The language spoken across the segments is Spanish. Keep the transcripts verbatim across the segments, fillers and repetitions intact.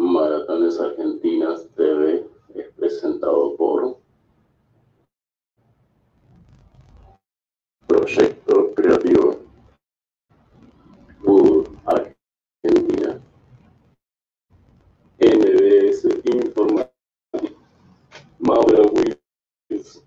Maratones Argentinas T V es presentado por Proyecto Creativo por Argentina, M D S Informática, Maura Wills.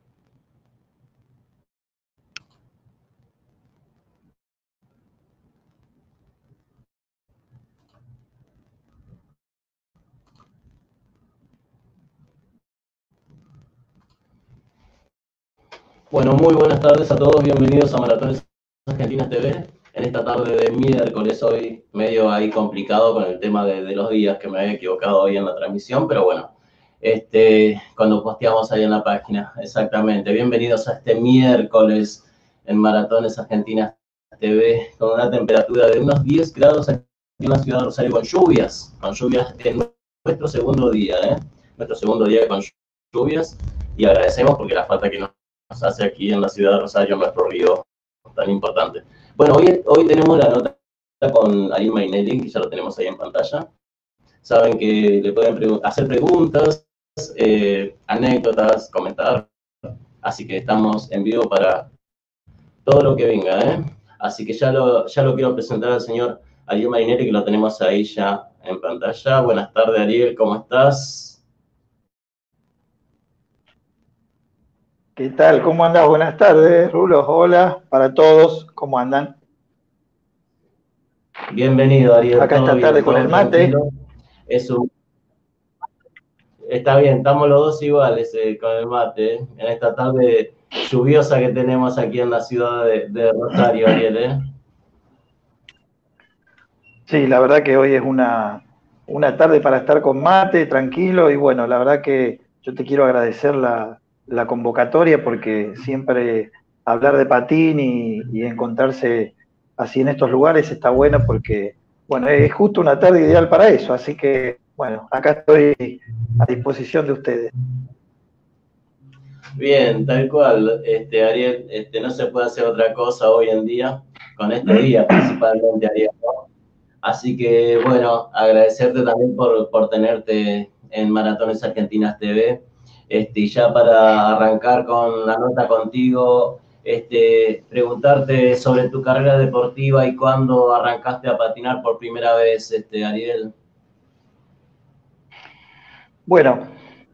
Bueno, muy buenas tardes a todos, bienvenidos a Maratones Argentinas T V. En esta tarde de miércoles, hoy medio ahí complicado con el tema de, de los días, que me había equivocado hoy en la transmisión, pero bueno, este, cuando posteamos ahí en la página, exactamente. Bienvenidos a este miércoles en Maratones Argentinas T V, con una temperatura de unos diez grados aquí en la ciudad de Rosario, con lluvias, con lluvias en nuestro segundo día, ¿eh? Nuestro segundo día con lluvias, y agradecemos porque la falta que nos nos hace aquí en la ciudad de Rosario nuestro río tan importante. Bueno, hoy, hoy tenemos la nota con Ariel Mainelli, que ya lo tenemos ahí en pantalla. Saben que le pueden pre hacer preguntas, eh, anécdotas, comentar, así que estamos en vivo para todo lo que venga, ¿eh? Así que ya lo, ya lo quiero presentar al señor Ariel Mainelli, que lo tenemos ahí ya en pantalla. Buenas tardes, Ariel, ¿cómo estás? ¿Qué tal? ¿Cómo andás? Buenas tardes, Rulo. Hola para todos. ¿Cómo andan? Bienvenido, Ariel. Acá esta tarde con el mate. Es un... Está bien, estamos los dos iguales eh, con el mate, eh, en esta tarde lluviosa que tenemos aquí en la ciudad de, de Rosario, Ariel. ¿eh? Sí, la verdad que hoy es una, una tarde para estar con mate, tranquilo, y bueno, la verdad que yo te quiero agradecer la, la convocatoria, porque siempre hablar de patín y, y encontrarse así en estos lugares está bueno, porque bueno, es justo una tarde ideal para eso, así que bueno, acá estoy a disposición de ustedes. Bien, tal cual, este, Ariel, este, no se puede hacer otra cosa hoy en día, con este día principalmente, Ariel, ¿no? Así que, bueno, agradecerte también por, por tenerte en Maratones Argentinas T V. Este, y ya para arrancar con la nota contigo, este, preguntarte sobre tu carrera deportiva y cuándo arrancaste a patinar por primera vez, este, Ariel. Bueno,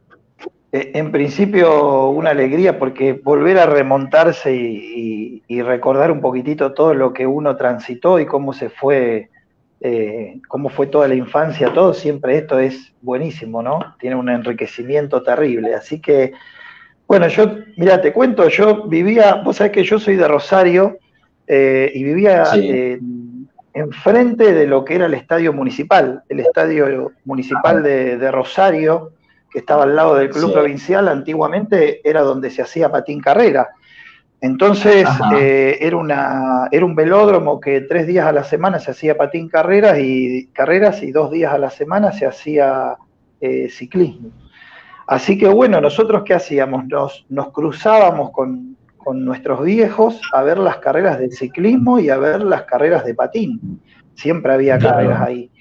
en principio una alegría, porque volver a remontarse y, y, y recordar un poquitito todo lo que uno transitó y cómo se fue, eh, cómo fue toda la infancia, todo, siempre esto es buenísimo, ¿no? Tiene un enriquecimiento terrible. Así que, bueno, yo, mira, te cuento, yo vivía, vos sabés que yo soy de Rosario, eh, y vivía Sí. eh, enfrente de lo que era el estadio municipal, el estadio municipal de, de Rosario, que estaba al lado del club Sí. provincial. Antiguamente era donde se hacía patín carrera. Entonces eh, era, una, era un velódromo que tres días a la semana se hacía patín carreras y, carreras y dos días a la semana se hacía eh, ciclismo. Así que bueno, nosotros ¿qué hacíamos? Nos, nos cruzábamos con, con nuestros viejos a ver las carreras de ciclismo y a ver las carreras de patín. Siempre había Claro. carreras ahí.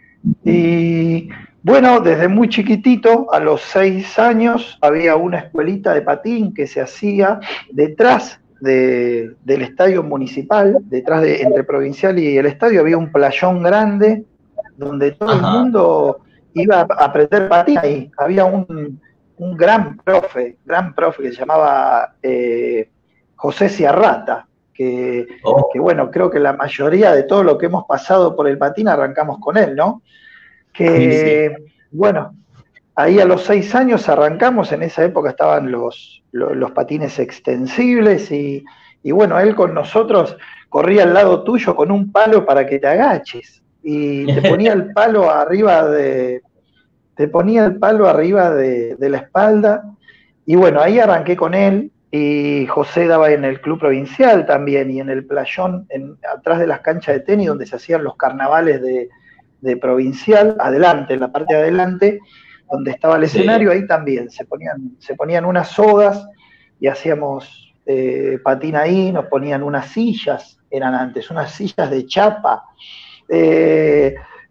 Y bueno, desde muy chiquitito, a los seis años, había una escuelita de patín que se hacía detrás de, del estadio municipal, detrás de, entre Provincial y el estadio, había un playón grande donde todo Ajá. el mundo iba a aprender patín ahí. Había un, un gran profe, gran profe que se llamaba eh, José Ciarrata, que, oh. que bueno, creo que la mayoría de todo lo que hemos pasado por el patín arrancamos con él, ¿no? Que, sí, sí. bueno, ahí a los seis años arrancamos, en esa época estaban los, los, los patines extensibles y, y bueno, él con nosotros corría al lado tuyo con un palo para que te agaches y te ponía el palo arriba de, te ponía el palo arriba de, de la espalda y bueno, ahí arranqué con él. Y José daba en el club provincial también y en el playón, en, atrás de las canchas de tenis donde se hacían los carnavales de, de Provincial, adelante, en la parte de adelante, donde estaba el escenario, sí. Ahí también se ponían, se ponían unas sogas y hacíamos eh, patín ahí, nos ponían unas sillas, eran antes, unas sillas de chapa, eh,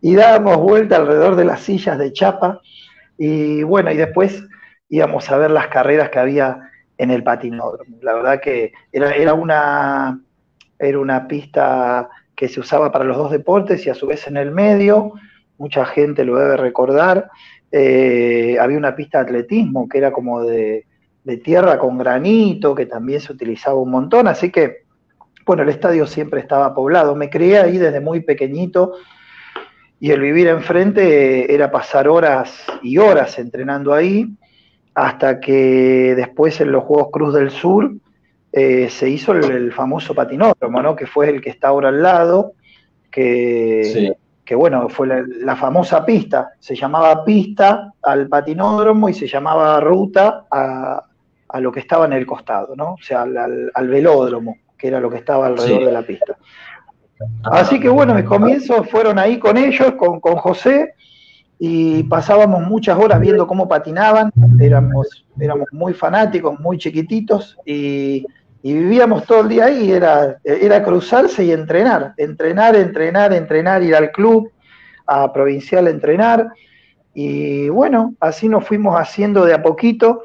y dábamos vuelta alrededor de las sillas de chapa, y bueno, y después íbamos a ver las carreras que había en el patinódromo. La verdad que era, era, una, era una pista que se usaba para los dos deportes y a su vez en el medio, mucha gente lo debe recordar, eh, había una pista de atletismo que era como de, de tierra con granito, que también se utilizaba un montón, así que, bueno, el estadio siempre estaba poblado. Me crié ahí desde muy pequeñito, y el vivir enfrente era pasar horas y horas entrenando ahí, hasta que después en los Juegos Cruz del Sur eh, se hizo el, el famoso patinódromo, ¿no? Que fue el que está ahora al lado, que, sí. que bueno, fue la, la famosa pista, se llamaba pista al patinódromo y se llamaba ruta a, a lo que estaba en el costado, ¿no? O sea, al, al, al velódromo, que era lo que estaba alrededor sí. de la pista. Así que bueno, mis comienzos fueron ahí con ellos, con, con José, y pasábamos muchas horas viendo cómo patinaban, éramos, éramos muy fanáticos, muy chiquititos, y, y vivíamos todo el día ahí, era, era cruzarse y entrenar, entrenar, entrenar, entrenar, ir al club, a Provincial a entrenar, y bueno, así nos fuimos haciendo de a poquito,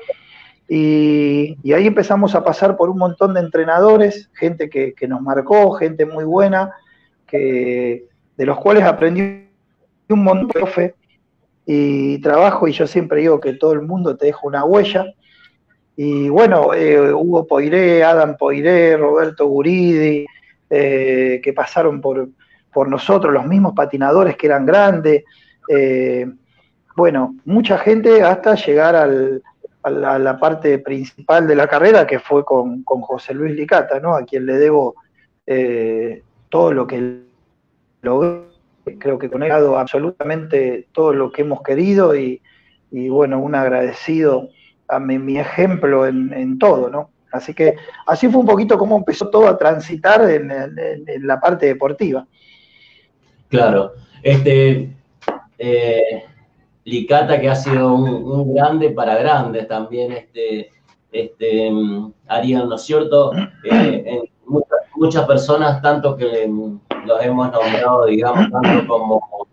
y, y ahí empezamos a pasar por un montón de entrenadores, gente que, que nos marcó, gente muy buena, que, de los cuales aprendí un montón, profe, y trabajo, y yo siempre digo que todo el mundo te deja una huella, y bueno, eh, Hugo Poiré, Adam Poiré, Roberto Guridi, eh, que pasaron por, por nosotros, los mismos patinadores que eran grandes, eh, bueno, mucha gente hasta llegar al, a, la, a la parte principal de la carrera, que fue con, con José Luis Licata, ¿no? A quien le debo eh, todo lo que logré. Creo que con él he dado absolutamente todo lo que hemos querido y, y bueno, un agradecido a mi, mi ejemplo en, en todo, ¿no? Así que así fue un poquito cómo empezó todo a transitar en, en, en la parte deportiva. Claro. Este, eh, Licata, que ha sido un, un grande para grandes también, este, este, Ariel, ¿no es cierto? Eh, en muchas, muchas personas, tanto que los hemos nombrado, digamos, tanto como,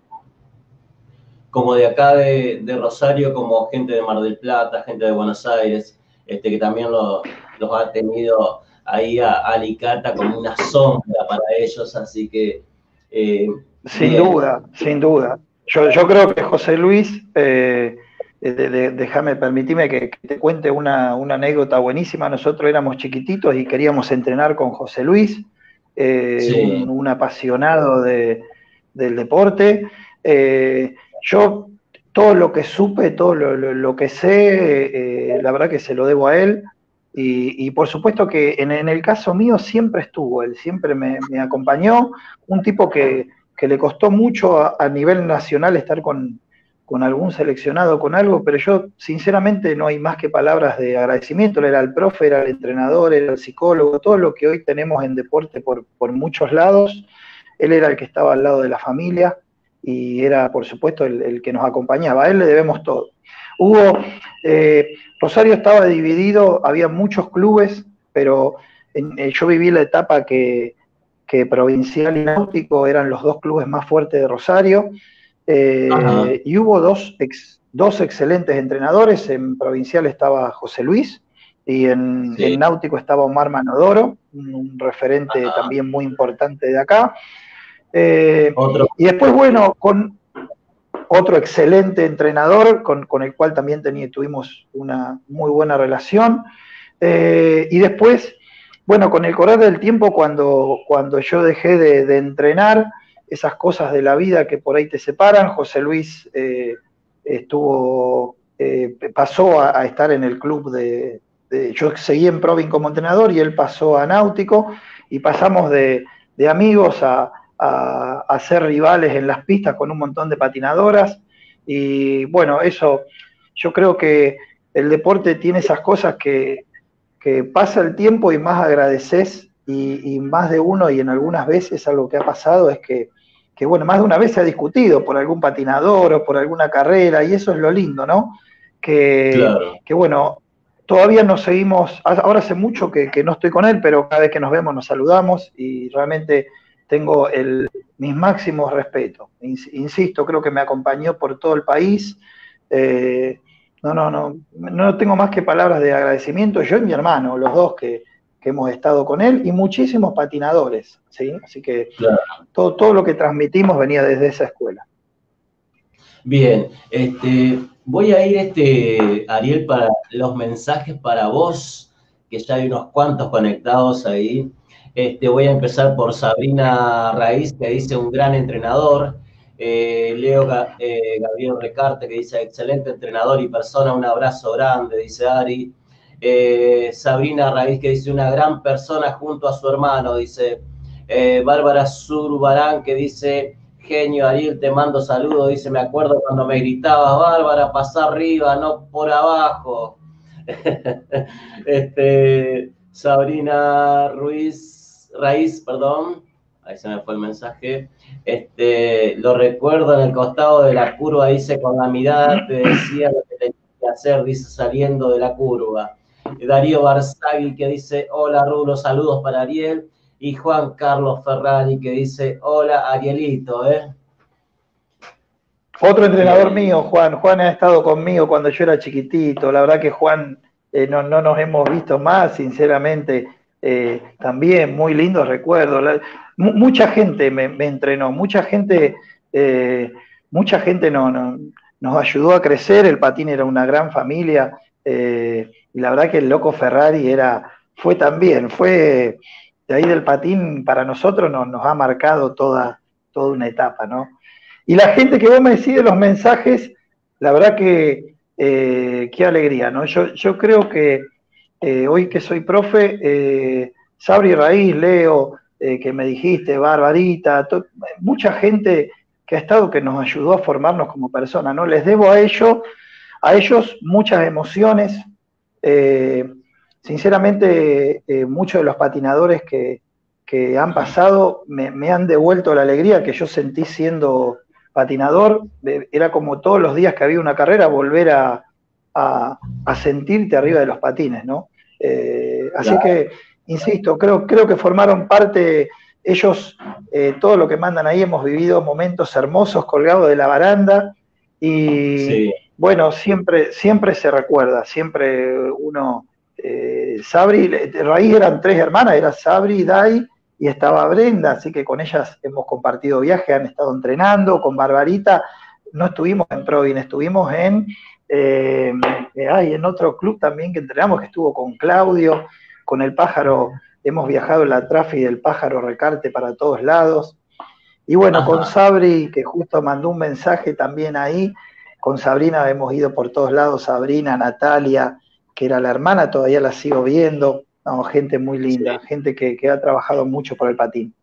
como de acá de, de Rosario, como gente de Mar del Plata, gente de Buenos Aires, este, que también lo, los ha tenido ahí a, a Licata como una sombra para ellos, así que... Eh, sin bien. duda, sin duda. Yo, yo creo que José Luis, eh, de, de, déjame, permitime que, que te cuente una, una anécdota buenísima. Nosotros éramos chiquititos y queríamos entrenar con José Luis, eh, sí. un, un apasionado de, del deporte. Eh, yo todo lo que supe, todo lo, lo, lo que sé, eh, la verdad que se lo debo a él. Y, y por supuesto que en, en el caso mío siempre estuvo, él siempre me, me acompañó, un tipo que, que le costó mucho a, a nivel nacional estar con, con algún seleccionado, con algo, pero yo sinceramente no hay más que palabras de agradecimiento. Él era el profe, era el entrenador, era el psicólogo, todo lo que hoy tenemos en deporte por, por muchos lados, él era el que estaba al lado de la familia y era por supuesto el, el que nos acompañaba, a él le debemos todo. Hubo, eh, Rosario estaba dividido, había muchos clubes, pero en, eh, yo viví la etapa que, que Provincial y Náutico eran los dos clubes más fuertes de Rosario, eh, y hubo dos, ex, dos excelentes entrenadores. En Provincial estaba José Luis y en, sí. en Náutico estaba Omar Manodoro, un, un referente Ajá. también muy importante de acá. Eh, y después, bueno, con otro excelente entrenador con, con el cual también tení, tuvimos una muy buena relación. Eh, y después, bueno, con el correr del tiempo, cuando, cuando yo dejé de, de entrenar, esas cosas de la vida que por ahí te separan, José Luis eh, estuvo, eh, pasó a, a estar en el club de, de, yo seguí en Provin como entrenador y él pasó a Náutico y pasamos de, de amigos a A, a ser rivales en las pistas con un montón de patinadoras. Y bueno, eso, yo creo que el deporte tiene esas cosas que, que pasa el tiempo y más agradeces, y, y más de uno, y en algunas veces algo que ha pasado es que, que, bueno, más de una vez se ha discutido por algún patinador o por alguna carrera, y eso es lo lindo, ¿no? Que, claro. que bueno, todavía nos seguimos, ahora hace mucho que, que no estoy con él, pero cada vez que nos vemos nos saludamos, y realmente tengo el, mis máximos respetos. Insisto, creo que me acompañó por todo el país. Eh, no, no, no, no tengo más que palabras de agradecimiento. Yo y mi hermano, los dos que, que hemos estado con él, y muchísimos patinadores, ¿sí? Así que claro, todo, todo lo que transmitimos venía desde esa escuela. Bien, este, voy a ir, este, Ariel, para los mensajes para vos, que ya hay unos cuantos conectados ahí. Este, voy a empezar por Sabrina Raíz, que dice un gran entrenador. Eh, Leo eh, Gabriel Recarte, que dice excelente entrenador y persona, un abrazo grande, dice Ari. Eh, Sabrina Raíz, que dice una gran persona junto a su hermano, dice. Eh, Bárbara Zurbarán, que dice genio, Ariel, te mando saludos, dice, me acuerdo cuando me gritabas, Bárbara, pasá arriba, no por abajo. este, Sabrina Ruiz, Raíz, perdón, ahí se me fue el mensaje, este, lo recuerdo en el costado de la curva, dice, con la mirada te decía lo que tenías que hacer, dice, saliendo de la curva. Darío Barzagui, que dice, hola Rulo, saludos para Ariel. Y Juan Carlos Ferrari, que dice, hola Arielito, ¿eh? Otro entrenador Bien. mío, Juan. Juan ha estado conmigo cuando yo era chiquitito. La verdad que Juan, eh, no, no nos hemos visto más, sinceramente. Eh, también muy lindos recuerdos. La, mucha gente me, me entrenó, mucha gente, eh, mucha gente no, no, nos ayudó a crecer. El patín era una gran familia. Eh, y la verdad que el loco Ferrari era, fue también, fue... De ahí del patín, para nosotros nos, nos ha marcado toda, toda una etapa, ¿no? Y la gente que vos me decís de los mensajes, la verdad que eh, qué alegría, ¿no? Yo, yo creo que eh, hoy que soy profe, eh, Sabri Raíz, Leo, eh, que me dijiste, Barbarita, to, mucha gente que ha estado, que nos ayudó a formarnos como personas, ¿no? Les debo a ellos, a ellos muchas emociones. Eh, Sinceramente, eh, muchos de los patinadores que, que han pasado me, me han devuelto la alegría que yo sentí siendo patinador. Era como todos los días que había una carrera, volver a, a, a sentirte arriba de los patines, ¿no? Eh, así claro. que, insisto, creo, creo que formaron parte, ellos, eh, todo lo que mandan ahí, hemos vivido momentos hermosos colgados de la baranda y, sí. bueno, siempre, siempre se recuerda, siempre uno... Eh, Sabri, Raíz eran tres hermanas, era Sabri, Dai y estaba Brenda, así que con ellas hemos compartido viajes, han estado entrenando, con Barbarita no estuvimos en Provin, estuvimos en, eh, ay, en otro club también que entrenamos, que estuvo con Claudio, con el Pájaro, hemos viajado en la Trafi del Pájaro Recarte para todos lados, y bueno, Ajá. con Sabri, que justo mandó un mensaje también ahí, con Sabrina hemos ido por todos lados, Sabrina, Natalia, que era la hermana, todavía la sigo viendo, no, gente muy linda, sí. gente que, que ha trabajado mucho por el patín.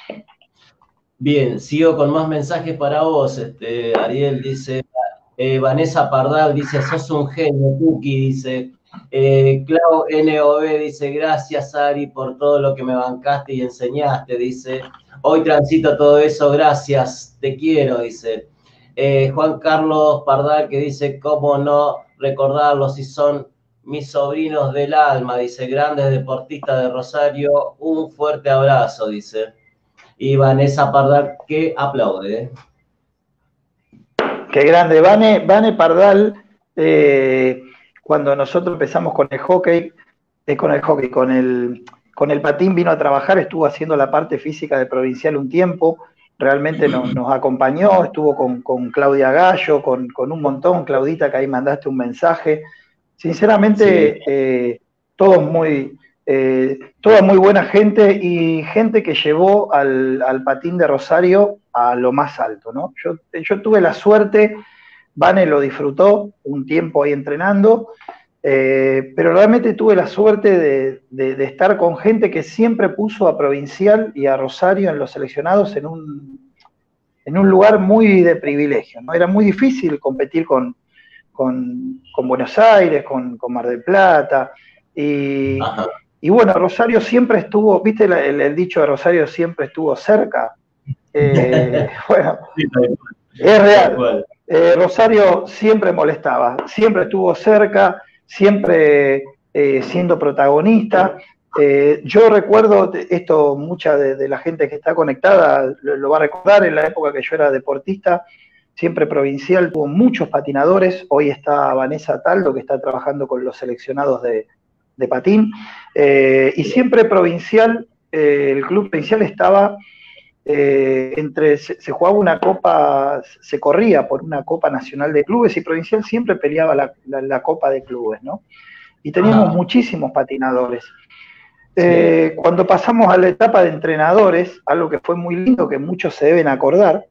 Bien, sigo con más mensajes para vos, este, Ariel, dice, eh, Vanessa Pardal, dice, sos un genio, Tuki, dice, eh, Clau N O B, dice, gracias Ari por todo lo que me bancaste y enseñaste, dice, hoy transito todo eso, gracias, te quiero, dice. Eh, Juan Carlos Pardal, que dice, cómo no recordarlo si son mis sobrinos del alma, dice, grandes deportistas de Rosario, un fuerte abrazo, dice. Y Vanessa Pardal, que aplaude. ¿eh? Qué grande. Vane, Vane Pardal, eh, cuando nosotros empezamos con el hockey, eh, con el hockey, con el, con el patín vino a trabajar, estuvo haciendo la parte física de Provincial un tiempo, realmente nos, nos acompañó, estuvo con, con Claudia Gallo, con, con un montón, Claudita, que ahí mandaste un mensaje. Sinceramente, sí. eh, todos muy, eh, toda muy buena gente y gente que llevó al, al patín de Rosario a lo más alto, ¿no? Yo, yo tuve la suerte, Vane lo disfrutó un tiempo ahí entrenando, eh, pero realmente tuve la suerte de, de, de estar con gente que siempre puso a Provincial y a Rosario en los seleccionados en un, en un lugar muy de privilegio, ¿no? Era muy difícil competir con Con, con Buenos Aires, con, con Mar del Plata, y, y bueno, Rosario siempre estuvo, viste el, el, el dicho de Rosario, siempre estuvo cerca, eh, bueno, es real, eh, Rosario siempre molestaba, siempre estuvo cerca, siempre eh, siendo protagonista, Eh, yo recuerdo esto, mucha de, de la gente que está conectada lo, lo va a recordar, en la época que yo era deportista, siempre Provincial tuvo muchos patinadores. Hoy está Vanessa Taldo, que está trabajando con los seleccionados de, de patín, eh, y siempre Provincial, eh, el club Provincial estaba eh, entre, se, se jugaba una copa, se corría por una Copa Nacional de Clubes, y Provincial siempre peleaba la, la, la Copa de Clubes, ¿no? Y teníamos Ajá. muchísimos patinadores. Eh, cuando pasamos a la etapa de entrenadores, algo que fue muy lindo, que muchos se deben acordar,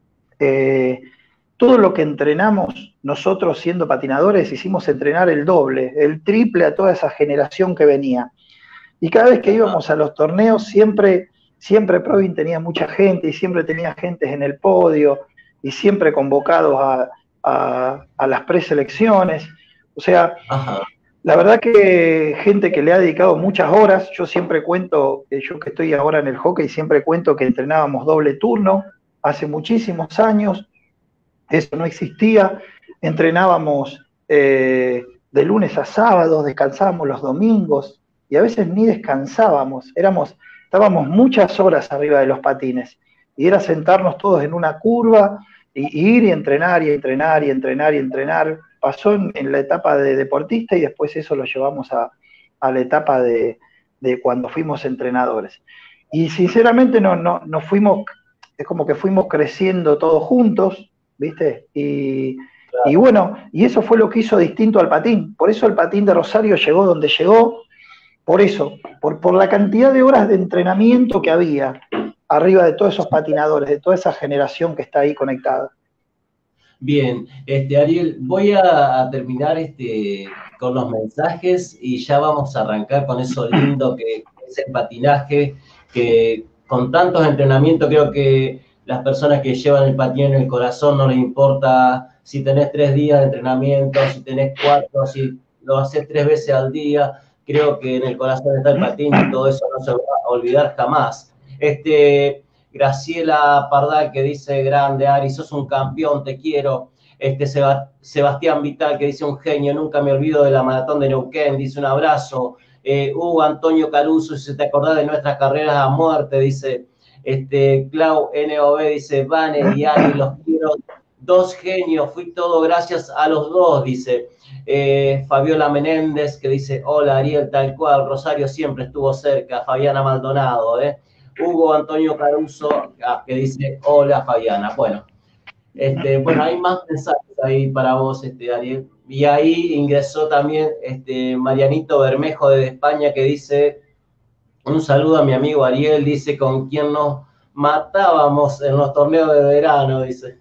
eh, todo lo que entrenamos nosotros siendo patinadores, hicimos entrenar el doble, el triple a toda esa generación que venía. Y cada vez que íbamos a los torneos, siempre, siempre Provin tenía mucha gente, y siempre tenía gente en el podio, y siempre convocados a, a, a las preselecciones. O sea, Ajá. la verdad que gente que le ha dedicado muchas horas. Yo siempre cuento, yo que estoy ahora en el hockey, siempre cuento que entrenábamos doble turno hace muchísimos años. Eso no existía. Entrenábamos eh, de lunes a sábado, descansábamos los domingos, y a veces ni descansábamos. Éramos, estábamos muchas horas arriba de los patines, y era sentarnos todos en una curva y, y ir y entrenar y entrenar y entrenar y entrenar. Pasó en, en la etapa de deportista, y después eso lo llevamos a, a la etapa de, de cuando fuimos entrenadores. Y sinceramente no, no, no fuimos, es como que fuimos creciendo todos juntos, ¿viste? Y, claro. y bueno, y eso fue lo que hizo distinto al patín. Por eso el patín de Rosario llegó donde llegó, por eso, por, por la cantidad de horas de entrenamiento que había arriba de todos esos patinadores, de toda esa generación que está ahí conectada. Bien, este, Ariel, voy a, a terminar este, con los mensajes, y ya vamos a arrancar con eso lindo que es el patinaje, que con tantos entrenamientos creo que las personas que llevan el patín en el corazón no les importa si tenés tres días de entrenamiento, si tenés cuatro, si lo haces tres veces al día. Creo que en el corazón está el patín, y todo eso no se va a olvidar jamás. Este... Graciela Pardal, que dice, grande Ari, sos un campeón, te quiero. Este Seba, Sebastián Vital, que dice, un genio, nunca me olvido de la maratón de Neuquén, dice, un abrazo. Eh, Hugo Antonio Caruso, si te acordás de nuestras carreras a muerte, dice. Este, Clau N O B dice, Vane y Ari, los quiero, dos genios, fui todo gracias a los dos, dice. Eh, Fabiola Menéndez, que dice, hola Ariel, tal cual, Rosario siempre estuvo cerca. Fabiana Maldonado, eh. Hugo Antonio Caruso, que dice, hola Fabiana. Bueno, este, bueno, hay más mensajes ahí para vos, este, Ariel. Y ahí ingresó también este, Marianito Bermejo de España, que dice, un saludo a mi amigo Ariel, dice, con quien nos matábamos en los torneos de verano, dice.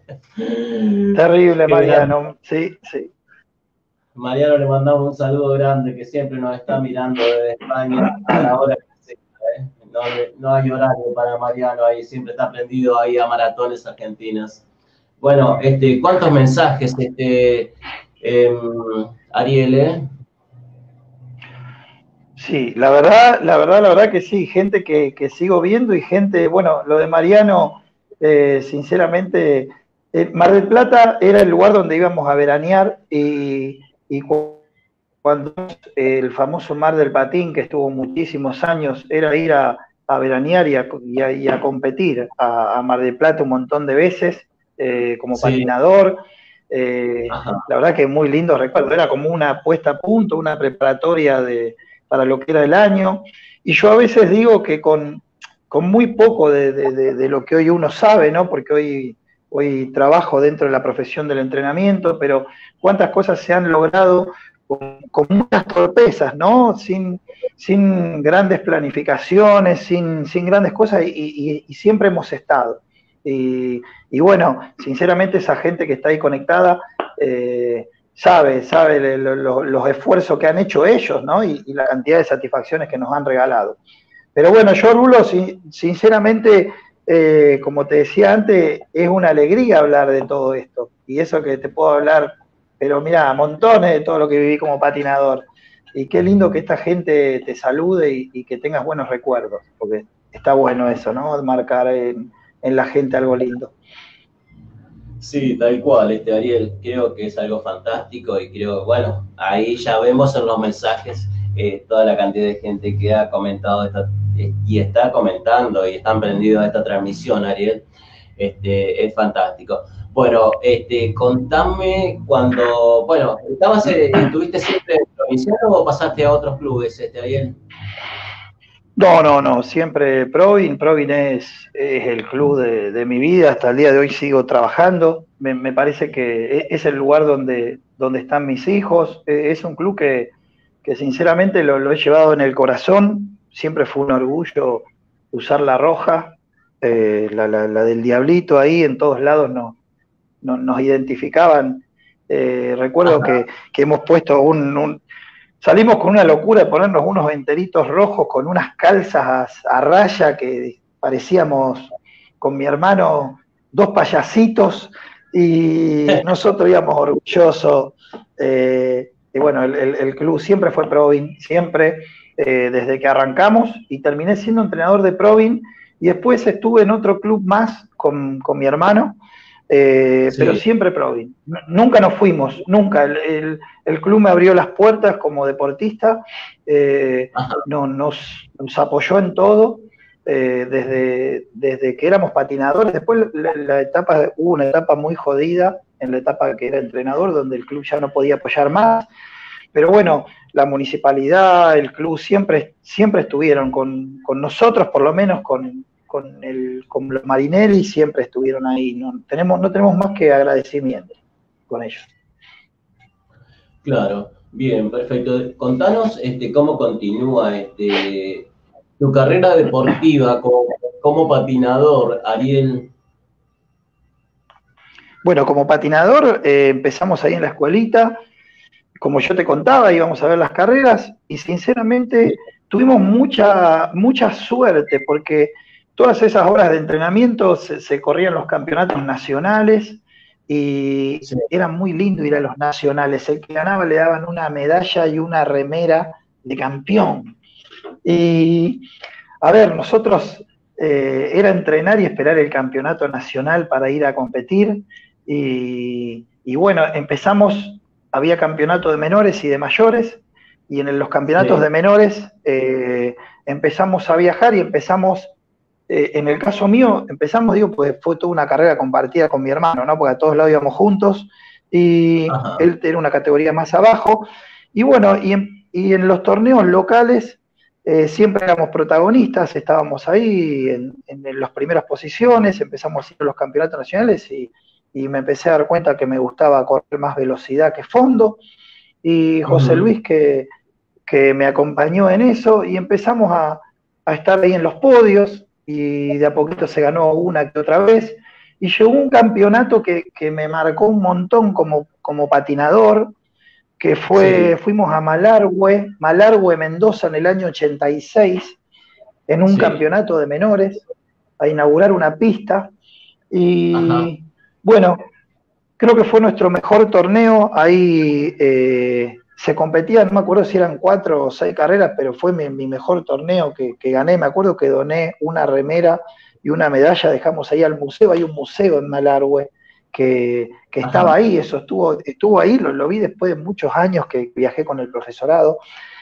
Terrible, Mariano, sí, sí. Mariano, le mandamos un saludo grande, que siempre nos está mirando desde España a la hora que se ¿eh? No, no hay horario para Mariano, ahí siempre está prendido ahí a maratones argentinas. Bueno, este, ¿cuántos mensajes, este, eh, Ariel, eh? Sí, la verdad, la verdad, la verdad que sí, gente que, que sigo viendo, y gente, bueno, lo de Mariano, eh, sinceramente, eh, Mar del Plata era el lugar donde íbamos a veranear, y, y cuando el famoso Mar del Patín, que estuvo muchísimos años, era ir a, a veranear y a, y, a, y a competir a, a Mar del Plata un montón de veces, eh, como sí. patinador. Eh, la verdad que muy lindo recuerdo, era como una puesta a punto, una preparatoria de, para lo que era el año. Y yo a veces digo que con, con muy poco de, de, de, de lo que hoy uno sabe, ¿no? Porque hoy, hoy trabajo dentro de la profesión del entrenamiento, pero cuántas cosas se han logrado Con, con muchas torpezas, ¿no? Sin, sin grandes planificaciones, sin, sin grandes cosas, y, y, y siempre hemos estado. Y, y bueno, sinceramente esa gente que está ahí conectada eh, sabe, sabe lo, lo, los esfuerzos que han hecho ellos, ¿no? Y, y la cantidad de satisfacciones que nos han regalado. Pero bueno, yo, Rulo, sinceramente, eh, como te decía antes, es una alegría hablar de todo esto. Y eso que te puedo hablar, pero mira, montones de todo lo que viví como patinador. Y qué lindo que esta gente te salude y, y que tengas buenos recuerdos, porque está bueno eso, ¿no? Marcar en, en la gente algo lindo. Sí, tal cual, este Ariel, creo que es algo fantástico, y creo, bueno, ahí ya vemos en los mensajes eh, toda la cantidad de gente que ha comentado esta, eh, y está comentando y están prendidos a esta transmisión, Ariel, este, es fantástico. Bueno, este, contame cuando, bueno, ¿estabas, eh, ¿estuviste siempre en Provinciano o pasaste a otros clubes, este, Ariel? No, no, no, siempre Provin. Provin es, es el club de, de mi vida, hasta el día de hoy sigo trabajando. Me, me parece que es el lugar donde, donde están mis hijos. Es un club que, que sinceramente lo, lo he llevado en el corazón. Siempre fue un orgullo usar la roja, eh, la, la, la del diablito ahí, en todos lados no, no, nos identificaban. Eh, recuerdo que, que hemos puesto un, un salimos con una locura de ponernos unos enteritos rojos con unas calzas a, a raya que parecíamos con mi hermano dos payasitos y nosotros íbamos orgullosos. Eh, y bueno, el, el, el club siempre fue Provin, siempre, eh, desde que arrancamos, y terminé siendo entrenador de Provin y después estuve en otro club más con, con mi hermano. Eh, sí. Pero siempre Provin. Nunca nos fuimos, nunca. El, el, el club me abrió las puertas como deportista, eh, no, nos, nos apoyó en todo, eh, desde, desde que éramos patinadores. Después la, la etapa, hubo una etapa muy jodida en la etapa que era entrenador, donde el club ya no podía apoyar más. Pero bueno, la municipalidad, el club siempre, siempre estuvieron con, con nosotros, por lo menos con... Con, el, con los Marinelli siempre estuvieron ahí, no tenemos, no tenemos más que agradecimiento con ellos. Claro, bien, perfecto. Contanos este, cómo continúa este, tu carrera deportiva como, como patinador, Ariel. Bueno, como patinador eh, empezamos ahí en la escuelita, como yo te contaba, íbamos a ver las carreras y sinceramente tuvimos mucha, mucha suerte porque todas esas horas de entrenamiento se, se corrían los campeonatos nacionales y sí. Era muy lindo ir a los nacionales. El que ganaba le daban una medalla y una remera de campeón. Y, a ver, nosotros eh, era entrenar y esperar el campeonato nacional para ir a competir. Y, y bueno, empezamos, había campeonato de menores y de mayores, y en los campeonatos sí. de menores eh, empezamos a viajar y empezamos... Eh, en el caso mío, empezamos, digo, pues fue toda una carrera compartida con mi hermano, ¿no? Porque a todos lados íbamos juntos, y Ajá. él era una categoría más abajo, y bueno, y en, y en los torneos locales eh, siempre éramos protagonistas, estábamos ahí en, en las primeras posiciones, empezamos a ir a los campeonatos nacionales, y, y me empecé a dar cuenta que me gustaba correr más velocidad que fondo, y José uh-huh. Luis que, que me acompañó en eso, y empezamos a, a estar ahí en los podios, y de a poquito se ganó una que otra vez, y llegó un campeonato que, que me marcó un montón como, como patinador, que fue, sí. fuimos a Malargüe, Malargüe, Mendoza, en el año ochenta y seis, en un sí. campeonato de menores, a inaugurar una pista, y Ajá. bueno, creo que fue nuestro mejor torneo, ahí eh, se competía, no me acuerdo si eran cuatro o seis carreras, pero fue mi, mi mejor torneo que, que gané. Me acuerdo que doné una remera y una medalla, dejamos ahí al museo, hay un museo en Malargüe que, que estaba ahí, eso estuvo, estuvo ahí, lo, lo vi después de muchos años que viajé con el profesorado.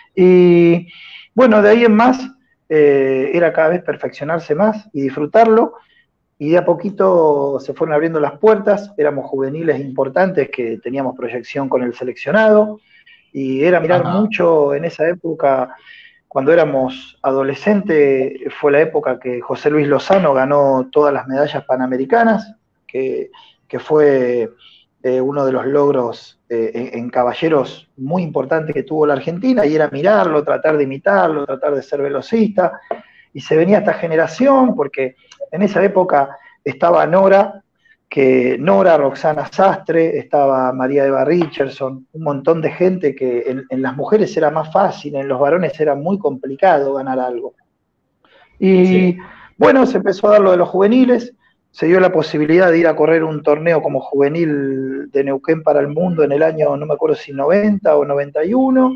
Y bueno, de ahí en más, eh, era cada vez perfeccionarse más y disfrutarlo, y de a poquito se fueron abriendo las puertas, éramos juveniles importantes que teníamos proyección con el seleccionado, y era mirar Ajá. mucho en esa época, cuando éramos adolescentes, fue la época que José Luis Lozano ganó todas las medallas panamericanas, que, que fue eh, uno de los logros eh, en, en caballeros muy importantes que tuvo la Argentina, y era mirarlo, tratar de imitarlo, tratar de ser velocista, y se venía esta generación, porque en esa época estaba Nora, que Nora, Roxana Sastre, estaba María Eva Richardson, un montón de gente que en, en las mujeres era más fácil, en los varones era muy complicado ganar algo. Y sí. bueno, se empezó a dar lo de los juveniles, se dio la posibilidad de ir a correr un torneo como juvenil de Neuquén para el mundo en el año, no me acuerdo si noventa o noventa y uno,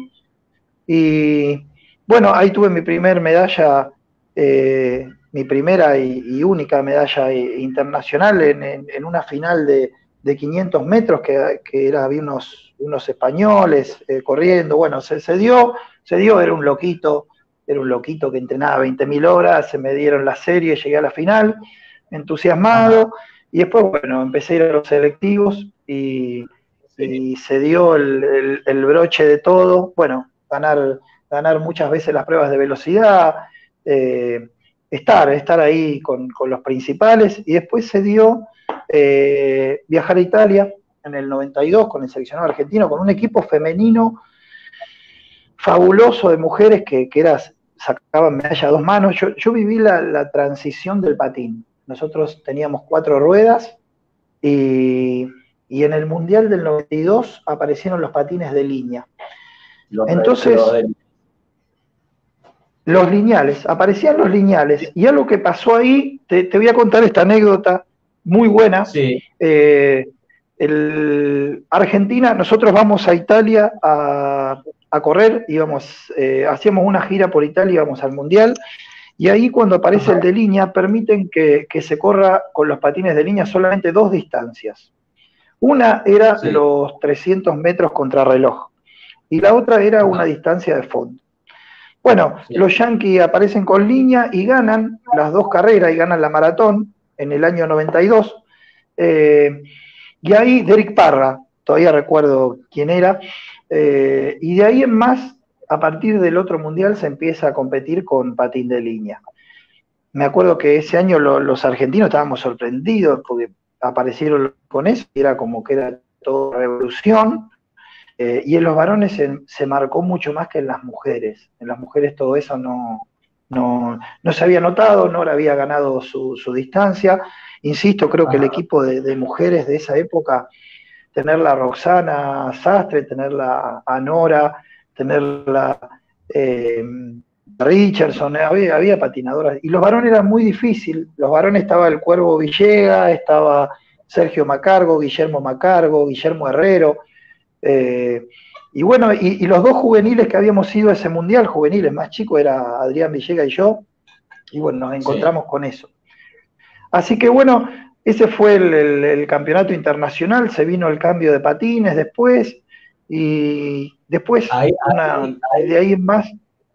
y bueno, ahí tuve mi primer medalla, eh, mi primera y, y única medalla internacional en, en, en una final de, de quinientos metros, que, que era, había unos, unos españoles eh, corriendo, bueno, se, se dio, se dio, era un loquito, era un loquito que entrenaba veinte mil horas, se me dieron la serie, llegué a la final, entusiasmado, ajá, y después, bueno, empecé a ir a los selectivos y, sí, y se dio el, el, el broche de todo, bueno, ganar, ganar muchas veces las pruebas de velocidad, eh, estar, estar ahí con, con los principales, y después se dio eh, viajar a Italia en el noventa y dos con el seleccionado argentino, con un equipo femenino fabuloso de mujeres que, que era, sacaban medalla a dos manos. Yo, yo viví la, la transición del patín. Nosotros teníamos cuatro ruedas y, y en el Mundial del noventa y dos aparecieron los patines de línea. Los Entonces, de... los lineales, aparecían los lineales. Y algo que pasó ahí, te, te voy a contar esta anécdota muy buena. Sí. Eh, el, Argentina, nosotros vamos a Italia a, a correr, íbamos, eh, hacíamos una gira por Italia, íbamos al Mundial, y ahí cuando aparece Ajá. el de línea, permiten que, que se corra con los patines de línea solamente dos distancias. Una era sí. los trescientos metros contrarreloj, y la otra era Ajá. una distancia de fondo. Bueno, sí. los yanquis aparecen con línea y ganan las dos carreras, y ganan la maratón en el año noventa y dos, eh, y ahí Derek Parra, todavía recuerdo quién era, eh, y de ahí en más, a partir del otro mundial, se empieza a competir con patín de línea. Me acuerdo que ese año lo, los argentinos estábamos sorprendidos porque aparecieron con eso, y era como que era toda revolución, eh, y en los varones se, se marcó mucho más que en las mujeres. En las mujeres todo eso no, no, no se había notado, no había ganado su, su distancia. Insisto, creo que el equipo de, de mujeres de esa época, tenerla a Roxana Sastre, tenerla a Nora, tenerla eh, Richardson, había, había patinadoras, y los varones era muy difícil. Los varones estaba el Cuervo Villegas, estaba Sergio Macargo, Guillermo Macargo, Guillermo Herrero, eh, y bueno, y, y los dos juveniles que habíamos ido a ese mundial, juveniles más chicos, era Adrián Villegas y yo, y bueno, nos encontramos sí. con eso. Así que bueno, ese fue el, el, el campeonato internacional, se vino el cambio de patines después, y después, ahí, una, ahí, ahí, de ahí en más.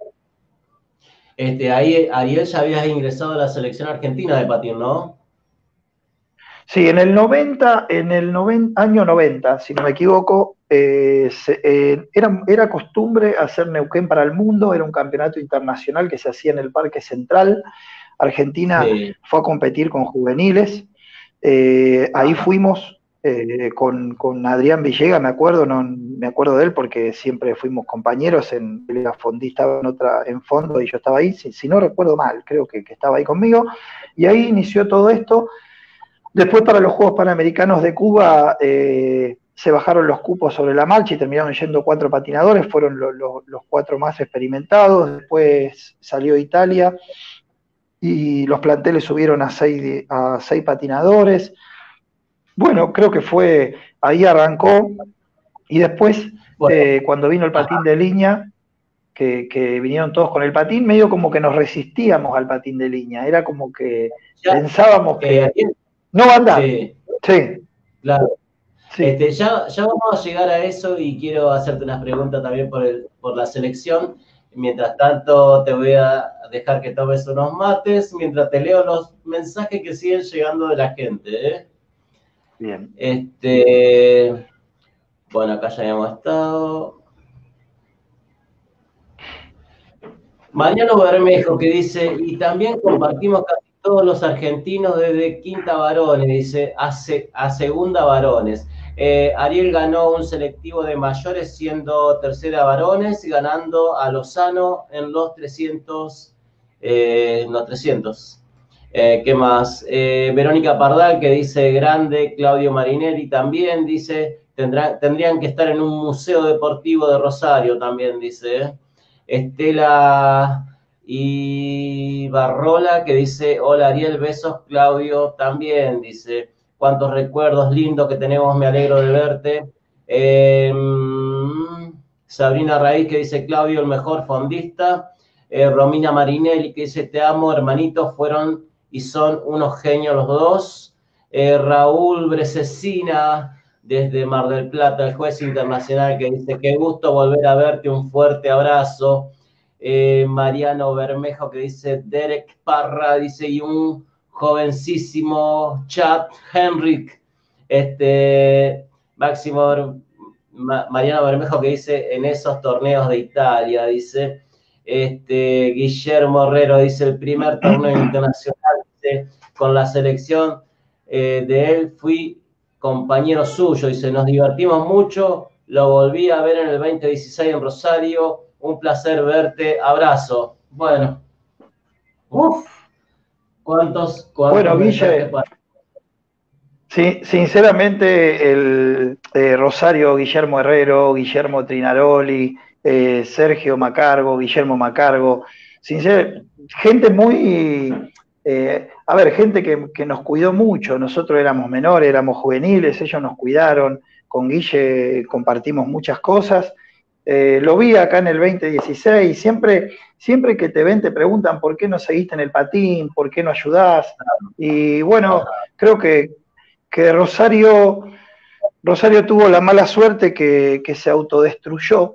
Este, ahí, Ariel, ya habías ingresado a la selección argentina de patín, ¿no? Sí, en el noventa, en el noventa, año noventa, si no me equivoco, eh, se, eh, era, era costumbre hacer Neuquén para el mundo, era un campeonato internacional que se hacía en el Parque Central. Argentina sí. fue a competir con juveniles, eh, ahí fuimos eh, con, con Adrián Villegas, me acuerdo, no, me acuerdo de él porque siempre fuimos compañeros, en, él era fondista en, otra, en fondo y yo estaba ahí, si, si no recuerdo mal, creo que, que estaba ahí conmigo, y ahí inició todo esto. Después para los Juegos Panamericanos de Cuba eh, se bajaron los cupos sobre la marcha y terminaron yendo cuatro patinadores, fueron lo, lo, los cuatro más experimentados, después salió Italia, y los planteles subieron a seis, a seis patinadores. Bueno, creo que fue, ahí arrancó, y después, bueno, eh, cuando vino el patín de línea, que, que vinieron todos con el patín, medio como que nos resistíamos al patín de línea, era como que ya, pensábamos que eh, no va a andar. Sí, sí. claro. Sí. Este, ya, ya vamos a llegar a eso y quiero hacerte unas preguntas también por, el, por la selección. Mientras tanto, te voy a dejar que tomes unos mates mientras te leo los mensajes que siguen llegando de la gente, ¿eh? Bien. Este, bueno, acá ya habíamos estado. Mariano Bermejo que dice, y también compartimos casi todos los argentinos desde quinta varones, dice, a, se, a segunda varones. Eh, Ariel ganó un selectivo de mayores siendo tercera varones y ganando a Lozano en los trescientos. Eh, en los trescientos. Eh, ¿Qué más? Eh, Verónica Pardal que dice grande, Claudio Marinelli también dice, tendrán, tendrían que estar en un museo deportivo de Rosario también dice. ¿eh? Estela y Barrola que dice, hola Ariel, besos, Claudio también dice. Cuántos recuerdos lindos que tenemos, me alegro de verte. Eh, Sabrina Raíz que dice, Claudio, el mejor fondista. Eh, Romina Marinelli que dice, te amo, hermanitos, fueron y son unos genios los dos. Eh, Raúl Brecesina desde Mar del Plata, el juez internacional que dice, qué gusto volver a verte, un fuerte abrazo. Eh, Mariano Bermejo que dice, Derek Parra, dice, y un jovencísimo Chad Henrik, este, Máximo, Ma, Mariano Bermejo que dice, en esos torneos de Italia, dice, este, Guillermo Herrero dice, el primer torneo internacional, dice, con la selección eh, de él fui compañero suyo, dice, nos divertimos mucho, lo volví a ver en el veinte dieciséis en Rosario, un placer verte, abrazo. Bueno, uff, ¿cuántos, cuántos bueno, Guille, para... sí, sinceramente, el eh, Rosario, Guillermo Herrero, Guillermo Trinaroli, eh, Sergio Macargo, Guillermo Macargo, sincer, gente muy... Eh, a ver, gente que, que nos cuidó mucho, nosotros éramos menores, éramos juveniles, ellos nos cuidaron, con Guille compartimos muchas cosas, eh, lo vi acá en el veinte dieciséis, siempre, siempre que te ven te preguntan por qué no seguiste en el patín, por qué no ayudás, y bueno, creo que, que Rosario, Rosario tuvo la mala suerte que, que se autodestruyó,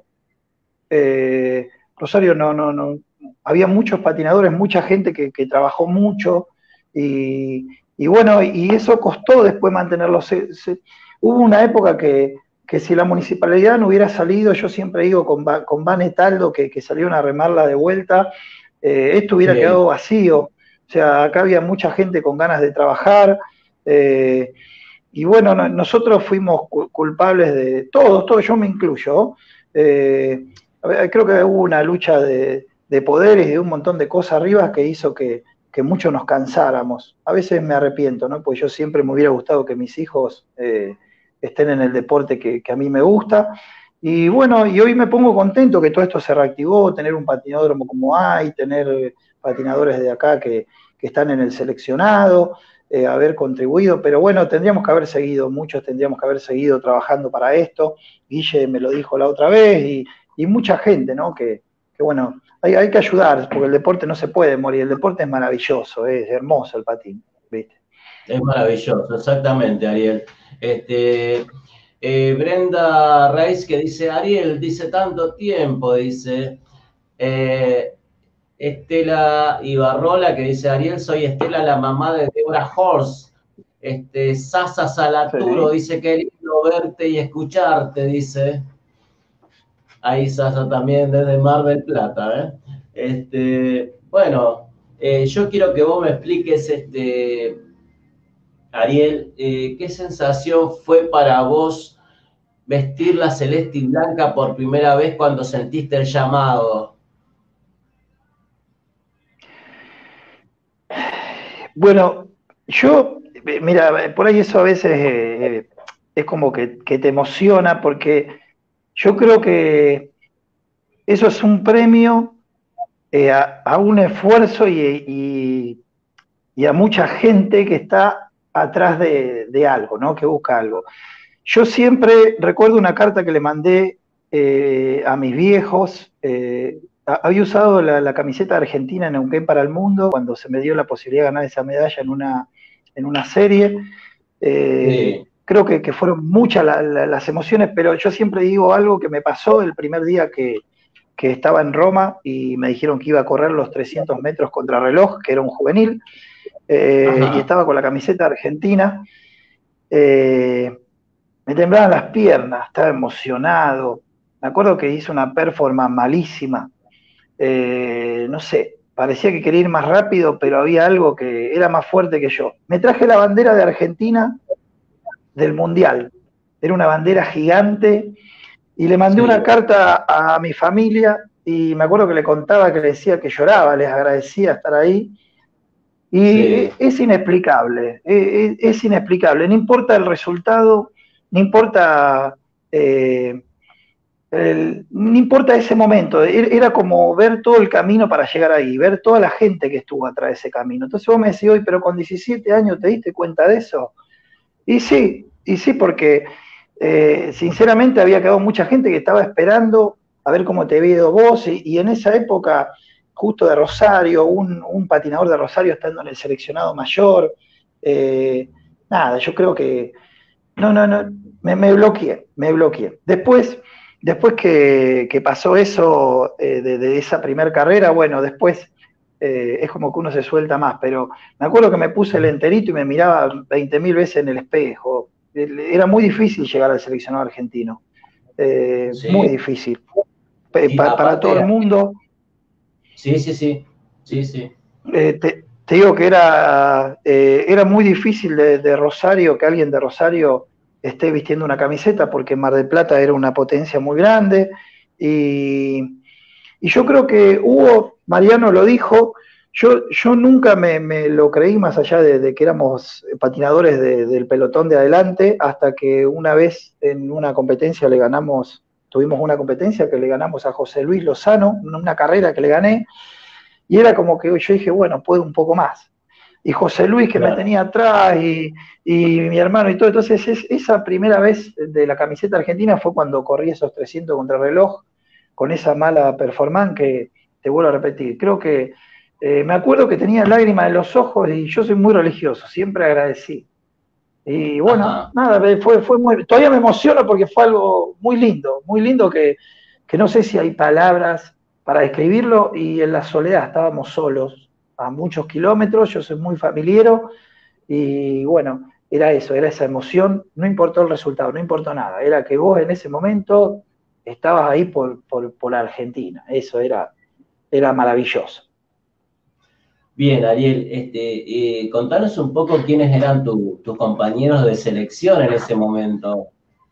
eh, Rosario no, no, no, había muchos patinadores, mucha gente que, que trabajó mucho y, y, bueno, y eso costó después mantenerlo. Se, se, hubo una época que, que si la municipalidad no hubiera salido, yo siempre digo con, con Van Etaldo que, que salieron a remarla de vuelta, eh, esto hubiera Bien. quedado vacío. O sea, acá había mucha gente con ganas de trabajar. Eh, y bueno, no, nosotros fuimos culpables de todos, todos, yo me incluyo. Eh, creo que hubo una lucha de, de poderes y de un montón de cosas arriba que hizo que, que mucho nos cansáramos. A veces me arrepiento, ¿no? Porque yo siempre me hubiera gustado que mis hijos eh, estén en el deporte que, que a mí me gusta. Y bueno, y hoy me pongo contento que todo esto se reactivó, tener un patinódromo como hay, tener patinadores de acá que, que están en el seleccionado, eh, haber contribuido, pero bueno, tendríamos que haber seguido, muchos tendríamos que haber seguido trabajando para esto. Guille me lo dijo la otra vez y y mucha gente, ¿no? Que, que bueno, hay, hay que ayudar, porque el deporte no se puede morir, el deporte es maravilloso, es hermoso el patín, ¿viste? Es maravilloso, exactamente, Ariel. Este, eh, Brenda Reis que dice, Ariel, dice tanto tiempo, dice, eh, Estela Ibarrola que dice, Ariel, soy Estela, la mamá de Deborah Horst. Este, Sasa Salaturo sí. Dice, qué lindo verte y escucharte, dice. Ahí Sasa también desde Mar del Plata, ¿eh? Este, bueno, eh, yo quiero que vos me expliques, este, Ariel, eh, ¿qué sensación fue para vos vestir la celeste y blanca por primera vez cuando sentiste el llamado? Bueno, yo, mira, por ahí eso a veces eh, es como que, que te emociona porque yo creo que eso es un premio eh, a, a un esfuerzo y, y, y a mucha gente que está atrás de, de algo, ¿no? Que busca algo. Yo siempre recuerdo una carta que le mandé eh, a mis viejos. Eh, había usado la, la camiseta argentina en Neuquén para el Mundo cuando se me dio la posibilidad de ganar esa medalla en una, en una serie. Eh, sí. Creo que, que fueron muchas la, la, las emociones, pero yo siempre digo algo que me pasó el primer día que, que estaba en Roma y me dijeron que iba a correr los trescientos metros contra reloj, que era un juvenil, eh, y estaba con la camiseta argentina. Eh, me temblaban las piernas, estaba emocionado. Me acuerdo que hice una performance malísima. Eh, no sé, parecía que quería ir más rápido, pero había algo que era más fuerte que yo. Me traje la bandera de Argentina del Mundial. Era una bandera gigante y le mandé sí. una carta a mi familia y me acuerdo que le contaba que le decía que lloraba, les agradecía estar ahí. Y sí. es inexplicable, es, es inexplicable. No importa el resultado, no importa, eh, el, no importa ese momento. Era como ver todo el camino para llegar ahí, ver toda la gente que estuvo atrás de ese camino. Entonces vos me decís, hoy, pero con diecisiete años ¿te diste cuenta de eso? Y sí, y sí, porque eh, sinceramente había quedado mucha gente que estaba esperando a ver cómo te había ido vos, y, y en esa época, justo de Rosario, un, un patinador de Rosario estando en el seleccionado mayor, eh, nada, yo creo que, no, no, no, me, me bloqueé, me bloqueé. Después, después que, que pasó eso eh, de, de esa primera carrera, bueno, después eh, es como que uno se suelta más, pero me acuerdo que me puse el enterito y me miraba veinte mil veces en el espejo. Era muy difícil llegar al seleccionado argentino, eh, Sí, muy difícil. sí, Pa, para todo el aparte, mundo. sí, sí, sí, sí, sí. Eh, te, te, digo que era, eh, era muy difícil de, de Rosario, que alguien de Rosario esté vistiendo una camiseta, porque Mar del Plata era una potencia muy grande, y, y yo creo que Hugo, Mariano lo dijo, yo, yo nunca me, me lo creí más allá de, de que éramos patinadores de, del pelotón de adelante, hasta que una vez en una competencia le ganamos, tuvimos una competencia que le ganamos a José Luis Lozano, una carrera que le gané, y era como que yo dije, bueno, puedo un poco más. Y José Luis que claro. me tenía atrás y, y mi hermano y todo. Entonces es, esa primera vez de la camiseta argentina fue cuando corrí esos trescientos contra reloj con esa mala performance que te vuelvo a repetir. Creo que eh, me acuerdo que tenía lágrimas en los ojos y yo soy muy religioso, siempre agradecí. Y bueno, Ajá. nada, fue, fue muy, todavía me emociono porque fue algo muy lindo, muy lindo que, que no sé si hay palabras para describirlo, y en la soledad estábamos solos a muchos kilómetros, yo soy muy familiero, y bueno, era eso, era esa emoción, no importó el resultado, no importó nada, era que vos en ese momento estabas ahí por, por, por Argentina, eso era, era maravilloso. Bien, Ariel, este, eh, contanos un poco quiénes eran tu, tus compañeros de selección en ese momento.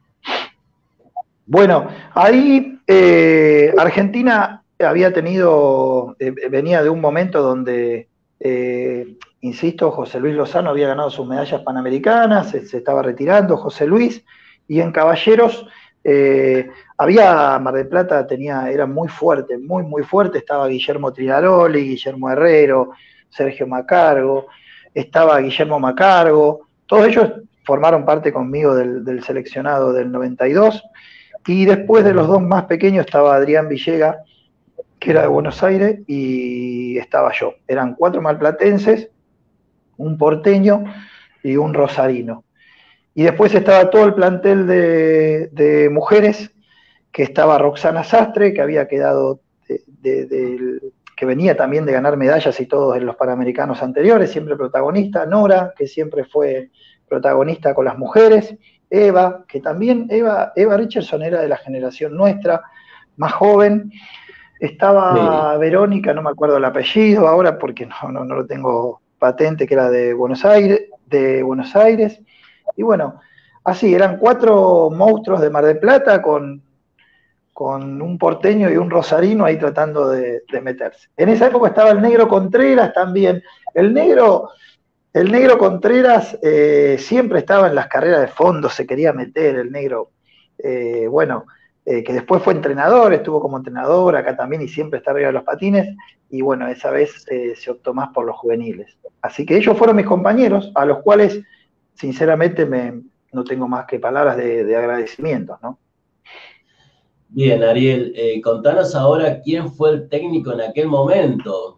Bueno, ahí eh, Argentina había tenido, eh, venía de un momento donde, eh, insisto, José Luis Lozano había ganado sus medallas panamericanas, se, se estaba retirando José Luis, y en caballeros eh, había, Mar del Plata tenía, era muy fuerte, muy, muy fuerte, estaba Guillermo Trinaroli, Guillermo Herrero, Sergio Macargo, estaba Guillermo Macargo, todos ellos formaron parte conmigo del, del seleccionado del noventa y dos, y después de los dos más pequeños estaba Adrián Villega, que era de Buenos Aires, y estaba yo. Eran cuatro malplatenses, un porteño y un rosarino. Y después estaba todo el plantel de, de mujeres, que estaba Roxana Sastre, que había quedado, de, de, de, que venía también de ganar medallas y todos en los Panamericanos anteriores, siempre protagonista, Nora, que siempre fue protagonista con las mujeres, Eva, que también, Eva, Eva Richardson era de la generación nuestra, más joven, estaba sí. Verónica, no me acuerdo el apellido ahora porque no, no, no lo tengo patente, que era de Buenos Aires, de Buenos Aires, y bueno, así, eran cuatro monstruos de Mar del Plata con, con un porteño y un rosarino ahí tratando de, de meterse. En esa época estaba el negro Contreras también, el negro... El negro Contreras eh, siempre estaba en las carreras de fondo, se quería meter, el negro, eh, bueno, eh, que después fue entrenador, estuvo como entrenador acá también y siempre está arriba de los patines, y bueno, esa vez eh, se optó más por los juveniles. Así que ellos fueron mis compañeros, a los cuales sinceramente me, no tengo más que palabras de, de agradecimiento, ¿no? Bien, Ariel, eh, contanos ahora quién fue el técnico en aquel momento.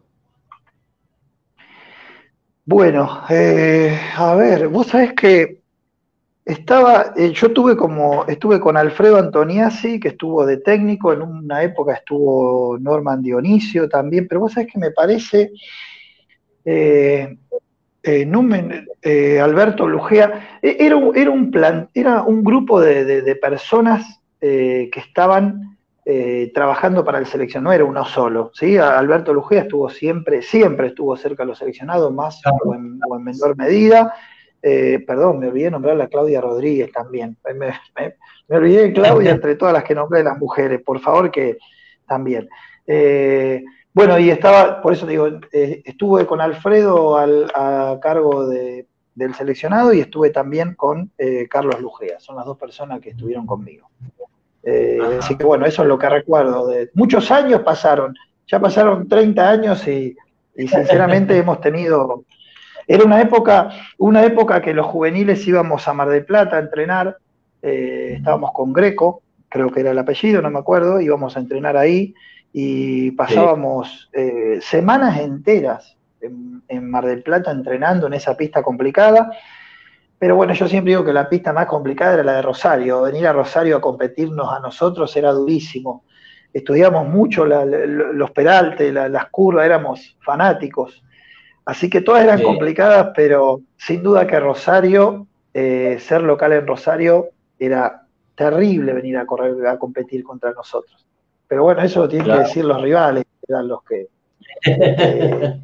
Bueno, eh, a ver, vos sabés que estaba, eh, yo tuve como, estuve con Alfredo Antoniazzi, que estuvo de técnico, en una época estuvo Norman Dionisio también, pero vos sabés que me parece, eh, eh, no me, eh, Alberto Lugea, era, era, un plan, era un grupo de, de, de personas eh, que estaban eh, trabajando para el seleccionado, no era uno solo, ¿sí? Alberto Lugea estuvo siempre, siempre estuvo cerca de los seleccionados, más o en, o en menor medida. Eh, perdón, me olvidé nombrar a Claudia Rodríguez también. Me, me, me olvidé de Claudia entre todas las que nombré de las mujeres, por favor, que también. Eh, bueno, y estaba, por eso digo, eh, estuve con Alfredo al, a cargo de, del seleccionado, y estuve también con eh, Carlos Lugea. Son las dos personas que estuvieron conmigo. Eh, así que bueno, eso es lo que recuerdo. De, muchos años pasaron, ya pasaron treinta años y, y sinceramente hemos tenido... Era una época, una época que los juveniles íbamos a Mar del Plata a entrenar, eh, estábamos con Greco, creo que era el apellido, no me acuerdo, íbamos a entrenar ahí y pasábamos eh, semanas enteras en, en Mar del Plata entrenando en esa pista complicada, Pero bueno, yo siempre digo que la pista más complicada era la de Rosario. Venir a Rosario a competirnos a nosotros era durísimo. Estudiamos mucho la, la, los peraltes, la, las curvas, éramos fanáticos. Así que todas eran Sí. complicadas, pero sin duda que Rosario, eh, ser local en Rosario, era terrible venir a correr, a competir contra nosotros. Pero bueno, eso lo tienen Claro. que decir los rivales, que eran los que... Eh,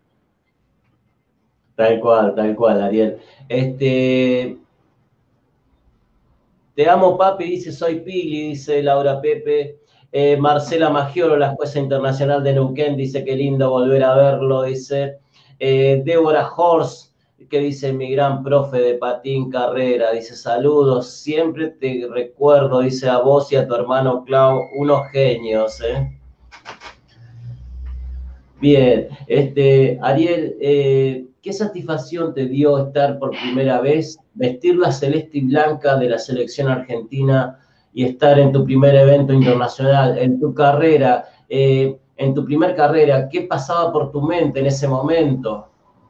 Tal cual, tal cual, Ariel. Este, te amo, papi, dice soy Pili, dice Laura Pepe. Eh, Marcela Maggioro, la jueza internacional de Neuquén, dice qué lindo volver a verlo, dice. Eh, Débora Horst, que dice mi gran profe de patín carrera, dice saludos, siempre te recuerdo, dice a vos y a tu hermano Clau, unos genios, ¿eh? Bien, este, Ariel, eh, ¿qué satisfacción te dio estar por primera vez, vestir la celeste y blanca de la selección argentina y estar en tu primer evento internacional, en tu carrera, eh, en tu primer carrera? ¿Qué pasaba por tu mente en ese momento?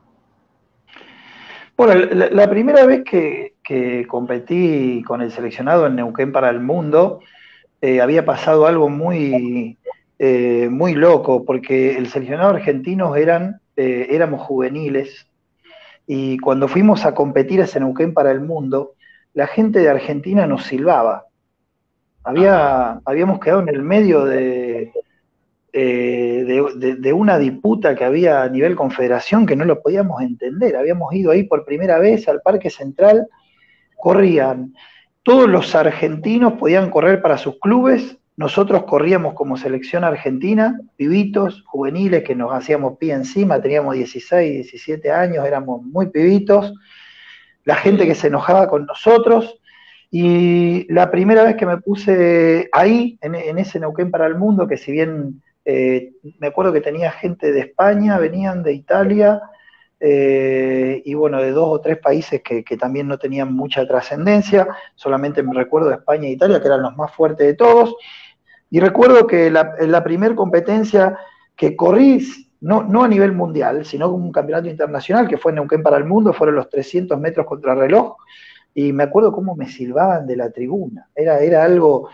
Bueno, la, la primera vez que, que competí con el seleccionado en Neuquén para el mundo, eh, había pasado algo muy, eh, muy loco, porque el seleccionado argentino eran, eh, éramos juveniles, y cuando fuimos a competir a ese Neuquén para el mundo, la gente de Argentina nos silbaba. Había, habíamos quedado en el medio de, eh, de, de, de una disputa que había a nivel confederación que no lo podíamos entender. Habíamos ido ahí por primera vez al Parque Central, corrían, todos los argentinos podían correr para sus clubes, nosotros corríamos como selección argentina, pibitos, juveniles que nos hacíamos pie encima, teníamos dieciséis, diecisiete años, éramos muy pibitos, la gente que se enojaba con nosotros, y la primera vez que me puse ahí, en, en ese Neuquén para el mundo, que si bien eh, me acuerdo que tenía gente de España, venían de Italia, eh, y bueno, de dos o tres países que, que también no tenían mucha trascendencia, solamente me recuerdo de España e Italia, que eran los más fuertes de todos, y recuerdo que la, la primera competencia que corrí, no, no a nivel mundial, sino como un campeonato internacional, que fue en Neuquén para el mundo, fueron los trescientos metros contrarreloj, y me acuerdo cómo me silbaban de la tribuna, era, era algo...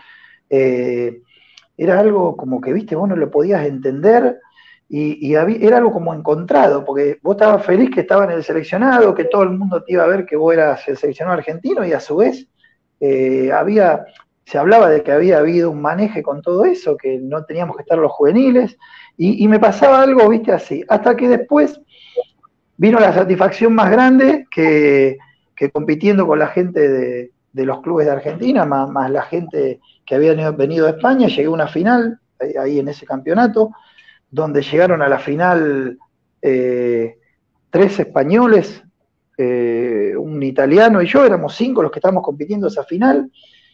Eh, era algo como que, viste, vos no lo podías entender, y, y había, era algo como encontrado, porque vos estabas feliz que estabas en el seleccionado, que todo el mundo te iba a ver que vos eras el seleccionado argentino, y a su vez eh, había, se hablaba de que había habido un maneje con todo eso, que no teníamos que estar los juveniles, y, y me pasaba algo, viste, así, hasta que después vino la satisfacción más grande que, que compitiendo con la gente de, de los clubes de Argentina, más, más la gente que había venido de España, llegué a una final, ahí, ahí en ese campeonato, donde llegaron a la final eh, tres españoles, eh, un italiano y yo, éramos cinco los que estábamos compitiendo esa final,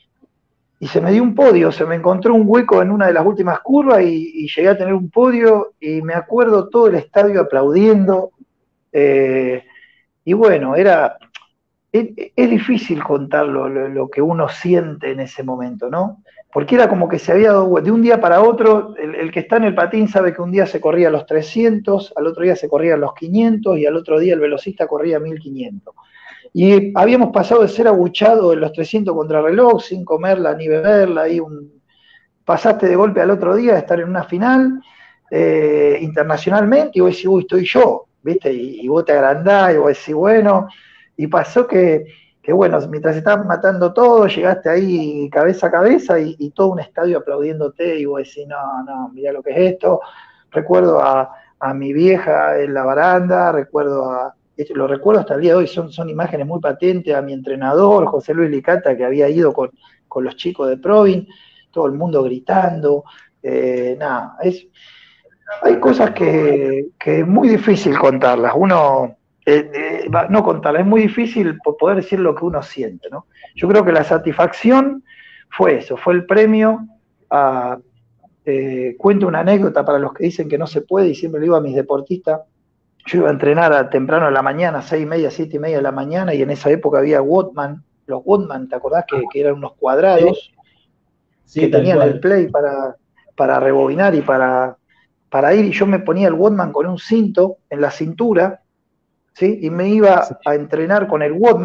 y se me dio un podio, se me encontró un hueco en una de las últimas curvas y, y llegué a tener un podio, y me acuerdo todo el estadio aplaudiendo, eh, y bueno, era... Es, es difícil contar lo, lo, lo que uno siente en ese momento, ¿no? Porque era como que se había dado de un día para otro, el, el que está en el patín sabe que un día se corría los trescientos, al otro día se corría los quinientos y al otro día el velocista corría mil quinientos. Y habíamos pasado de ser abuchado en los trescientos contrarreloj, sin comerla ni beberla, ahí un, pasaste de golpe al otro día a estar en una final eh, internacionalmente, y vos decís, uy, estoy yo, ¿viste? Y, y vos te agrandás y vos decís, bueno... Y pasó que, que, bueno, mientras estaban matando todo, llegaste ahí cabeza a cabeza y, y todo un estadio aplaudiéndote, y vos decís, no, no, mirá lo que es esto. Recuerdo a, a mi vieja en la baranda, recuerdo a, lo recuerdo hasta el día de hoy, son, son imágenes muy patentes, a mi entrenador, José Luis Licata, que había ido con, con los chicos de Provin, todo el mundo gritando, eh, nada, es, hay cosas que, que es muy difícil contarlas, uno... Eh, eh, no contarla, es muy difícil poder decir lo que uno siente, ¿no? Yo creo que la satisfacción fue eso, fue el premio a, eh, cuento una anécdota para los que dicen que no se puede, y siempre le digo a mis deportistas, yo iba a entrenar a temprano a la mañana, seis y media, siete y media de la mañana, y en esa época había Wattman, los Wattman, ¿te acordás? Que, que eran unos cuadrados sí, que tal tenían cual. el play para, para rebobinar y para, para ir, y yo me ponía el Wattman con un cinto en la cintura, ¿sí? Y me iba a entrenar con el Wattman,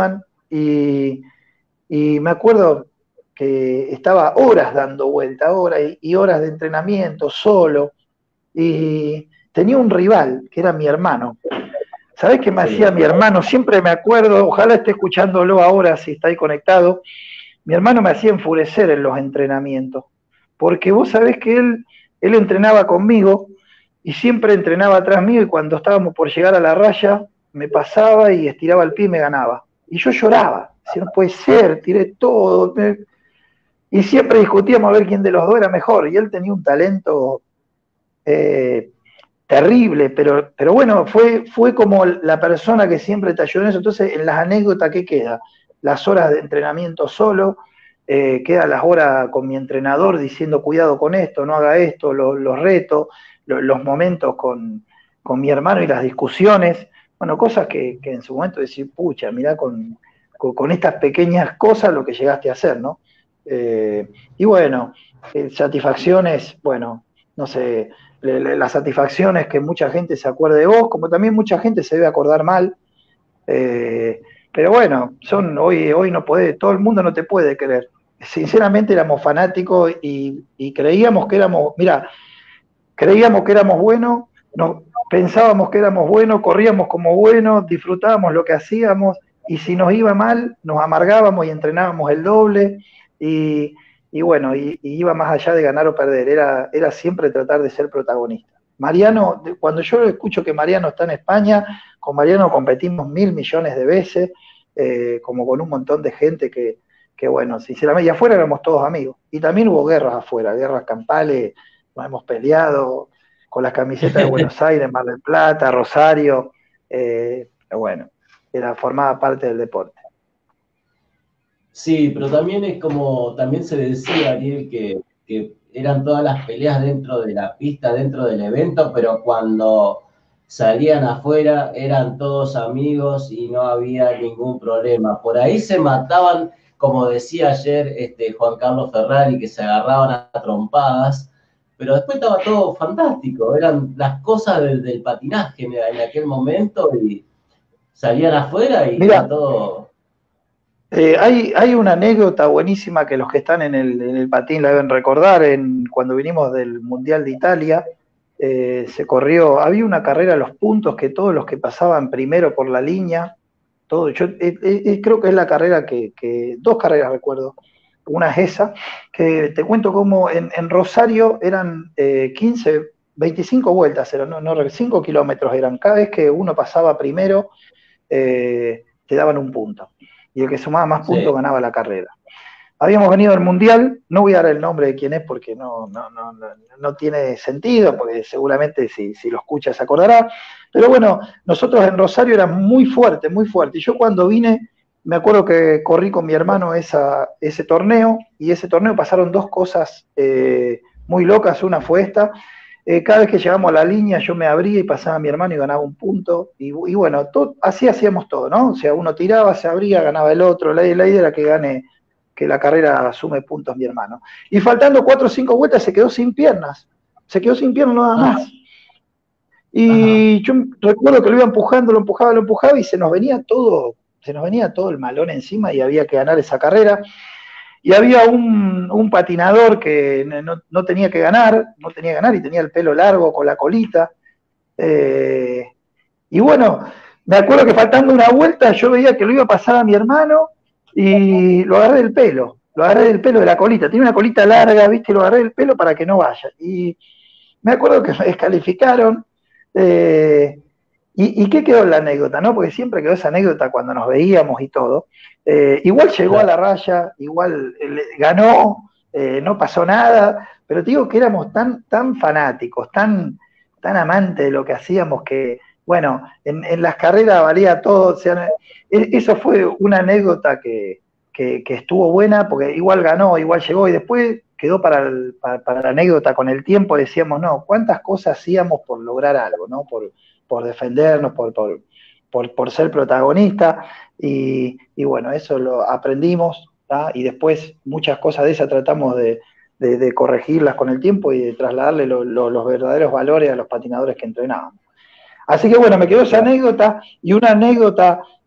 y, y me acuerdo que estaba horas dando vuelta, horas y, y horas de entrenamiento solo, y tenía un rival, que era mi hermano. ¿Sabés qué me Sí. hacía mi hermano? Siempre me acuerdo, ojalá esté escuchándolo ahora si está ahí conectado. Mi hermano me hacía enfurecer en los entrenamientos, porque vos sabés que él, él entrenaba conmigo y siempre entrenaba atrás mío, y cuando estábamos por llegar a la raya, me pasaba y estiraba el pie y me ganaba. Y yo lloraba, decía, no puede ser, tiré todo. Me... Y siempre discutíamos a ver quién de los dos era mejor, y él tenía un talento eh, terrible, pero, pero bueno, fue, fue como la persona que siempre te ayudó en eso. Entonces, en las anécdotas, ¿qué queda? Las horas de entrenamiento solo, eh, quedan las horas con mi entrenador diciendo cuidado con esto, no haga esto, los lo retos, lo, los momentos con, con mi hermano y las discusiones, bueno, cosas que, que en su momento decir, pucha, mirá con, con, con estas pequeñas cosas lo que llegaste a hacer, ¿no? Eh, y bueno, eh, satisfacciones, bueno, no sé, las satisfacciones que mucha gente se acuerde de vos, como también mucha gente se debe acordar mal, eh, pero bueno, son hoy, hoy no puede, todo el mundo no te puede creer. Sinceramente éramos fanáticos y, y creíamos que éramos, mira, creíamos que éramos buenos, nos, pensábamos que éramos buenos, corríamos como buenos, disfrutábamos lo que hacíamos, y si nos iba mal, nos amargábamos y entrenábamos el doble, y Y bueno, y, y iba más allá de ganar o perder, era, era siempre tratar de ser protagonista. Mariano, cuando yo escucho que Mariano está en España, con Mariano competimos mil millones de veces, eh, como con un montón de gente que, que, bueno, sinceramente, y afuera éramos todos amigos. Y también hubo guerras afuera, guerras campales, nos hemos peleado con las camisetas de Buenos Aires, Mar del Plata, Rosario, eh, pero bueno, era, formaba parte del deporte. Sí, pero también es como, también se decía, Ariel, que, que eran todas las peleas dentro de la pista, dentro del evento, pero cuando salían afuera eran todos amigos y no había ningún problema. Por ahí se mataban, como decía ayer este, Juan Carlos Ferrari, que se agarraban a trompadas, pero después estaba todo fantástico, eran las cosas del, del patinaje en, en aquel momento y salían afuera y Mira, era todo... Eh, hay, hay una anécdota buenísima que los que están en el, en el patín la deben recordar. En, cuando vinimos del Mundial de Italia, eh, se corrió, había una carrera a los puntos que todos los que pasaban primero por la línea, todo, yo eh, eh, creo que es la carrera que, que, dos carreras recuerdo, una es esa, que te cuento cómo en, en Rosario eran eh, quince, veinticinco vueltas, eran, no, no, cinco kilómetros eran, cada vez que uno pasaba primero, eh, te daban un punto. Y el que sumaba más puntos sí. ganaba la carrera. Habíamos venido al Mundial, no voy a dar el nombre de quién es porque no, no, no, no, no tiene sentido, porque seguramente si, si lo escucha se acordará, pero bueno, nosotros en Rosario era muy fuerte, muy fuerte, y yo cuando vine, me acuerdo que corrí con mi hermano esa, ese torneo, y ese torneo pasaron dos cosas eh, muy locas, una fue esta, Eh, cada vez que llegamos a la línea yo me abría y pasaba a mi hermano y ganaba un punto, y, y bueno, todo, así hacíamos todo, ¿no? O sea, uno tiraba, se abría, ganaba el otro, la, la idea era que gane, que la carrera sume puntos mi hermano. Y faltando cuatro o cinco vueltas se quedó sin piernas, se quedó sin piernas nada más. Y Ajá. yo recuerdo que lo iba empujando, lo empujaba, lo empujaba y se nos venía todo, se nos venía todo el malón encima y había que ganar esa carrera. Y había un, un patinador que no, no tenía que ganar, no tenía que ganar y tenía el pelo largo con la colita. Eh, y bueno, me acuerdo que faltando una vuelta yo veía que lo iba a pasar a mi hermano y lo agarré del pelo, lo agarré del pelo de la colita. Tenía una colita larga, ¿viste? Y lo agarré del pelo para que no vaya. Y me acuerdo que me descalificaron. Eh, ¿Y, ¿Y qué quedó en la anécdota, no? Porque siempre quedó esa anécdota cuando nos veíamos y todo. Eh, igual llegó a la raya, igual eh, ganó, eh, no pasó nada, pero te digo que éramos tan, tan fanáticos, tan, tan amantes de lo que hacíamos que, bueno, en, en las carreras valía todo. O sea, eso fue una anécdota que, que, que estuvo buena, porque igual ganó, igual llegó, y después quedó para, el, para, para la anécdota con el tiempo. Decíamos, no, cuántas cosas hacíamos por lograr algo, ¿no? Por por defendernos, por, por, por, por ser protagonista, y, y bueno, eso lo aprendimos, ¿tá? Y después muchas cosas de esas tratamos de, de, de corregirlas con el tiempo y de trasladarle lo, lo, los verdaderos valores a los patinadores que entrenábamos. Así que bueno, me quedó esa anécdota, y una anécdota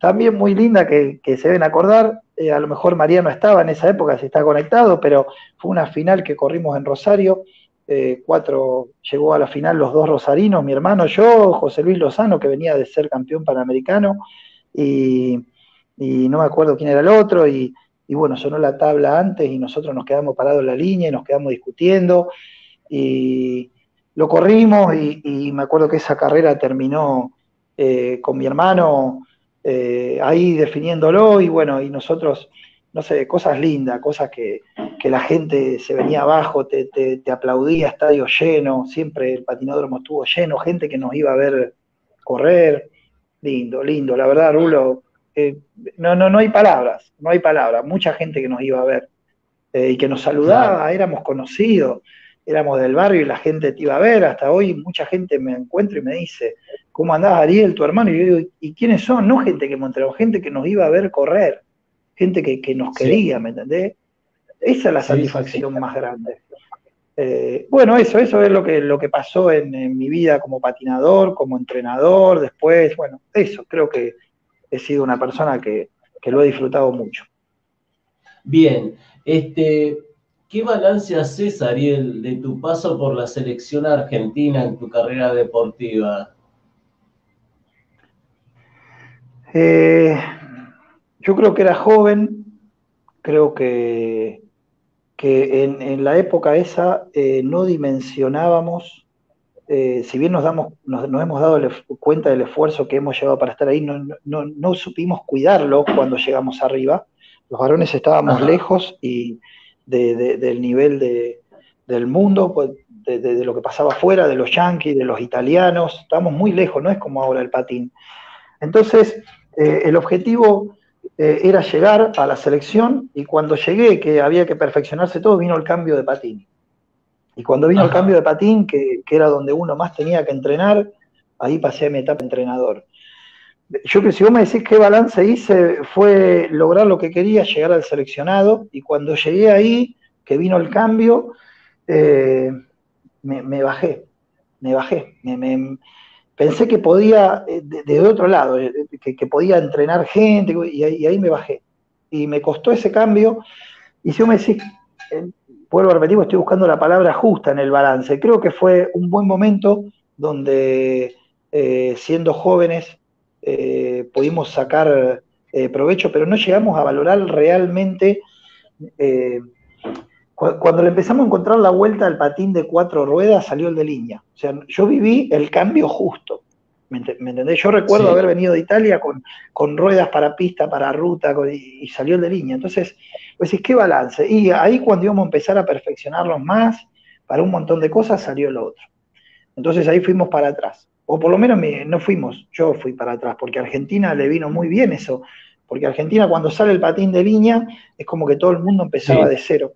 también muy linda que, que se deben acordar, eh, a lo mejor Mariano estaba en esa época, si está conectado, pero fue una final que corrimos en Rosario, eh, cuatro, llegó a la final los dos rosarinos, mi hermano, yo, José Luis Lozano, que venía de ser campeón panamericano, y, y no me acuerdo quién era el otro, y, y bueno, sonó la tabla antes y nosotros nos quedamos parados en la línea y nos quedamos discutiendo, y lo corrimos, y, y me acuerdo que esa carrera terminó eh, con mi hermano, Eh, ahí definiéndolo, y bueno, y nosotros, no sé, cosas lindas, cosas que, que la gente se venía abajo, te, te, te aplaudía, estadio lleno, siempre el patinódromo estuvo lleno, gente que nos iba a ver correr, lindo, lindo, la verdad, Rulo, eh, no, no, no hay palabras, no hay palabras, mucha gente que nos iba a ver, eh, y que nos saludaba, Claro. éramos conocidos, éramos del barrio y la gente te iba a ver, hasta hoy mucha gente me encuentra y me dice, ¿cómo andás, Ariel, tu hermano? Y yo digo, ¿y quiénes son? No gente que Monterrey, gente que nos iba a ver correr, gente que, que nos Sí, quería, ¿me entendés? Esa es la sí, sí, sí. satisfacción más grande. Eh, bueno, eso, eso es lo que, lo que pasó en, en mi vida como patinador, como entrenador, después, bueno, eso, creo que he sido una persona que, que lo he disfrutado mucho. Bien, este, ¿qué balance haces, Ariel, de tu paso por la selección argentina en tu carrera deportiva? Eh, yo creo que era joven, creo que, que en, en la época esa eh, no dimensionábamos, eh, si bien nos, damos, nos, nos hemos dado el, cuenta del esfuerzo que hemos llevado para estar ahí, no, no, no supimos cuidarlo cuando llegamos arriba. Los varones estábamos Ajá. lejos y de, de, del nivel de, del mundo, pues, de, de, de lo que pasaba afuera, de los yanquis, de los italianos, estábamos muy lejos, no es como ahora el patín. Entonces, eh, el objetivo eh, era llegar a la selección, y cuando llegué, que había que perfeccionarse todo, vino el cambio de patín. Y cuando vino el cambio Ajá. de patín, que, que era donde uno más tenía que entrenar, ahí pasé a mi etapa de entrenador. Yo que si vos me decís qué balance hice, fue lograr lo que quería, llegar al seleccionado, y cuando llegué ahí, que vino el cambio, eh, me, me bajé, me bajé, me, me, pensé que podía, de, de otro lado, que, que, podía entrenar gente, y ahí, y ahí me bajé. Y me costó ese cambio, y si vos me decís, eh, vuelvo a repetir, estoy buscando la palabra justa en el balance. Creo que fue un buen momento donde, eh, siendo jóvenes, eh, pudimos sacar eh, provecho, pero no llegamos a valorar realmente, eh, cu cuando le empezamos a encontrar la vuelta al patín de cuatro ruedas, salió el de línea. O sea, yo viví el cambio justo. ¿Me, ent ¿Me entendés? Yo recuerdo Sí. haber venido de Italia con, con ruedas para pista, para ruta, con, y, y salió el de línea. Entonces, pues decís, ¿qué balance? Y ahí cuando íbamos a empezar a perfeccionarlos más, para un montón de cosas, salió lo otro. Entonces ahí fuimos para atrás. O por lo menos me, no fuimos, yo fui para atrás, porque a Argentina le vino muy bien eso. Porque Argentina, cuando sale el patín de línea, es como que todo el mundo empezaba Sí. de cero.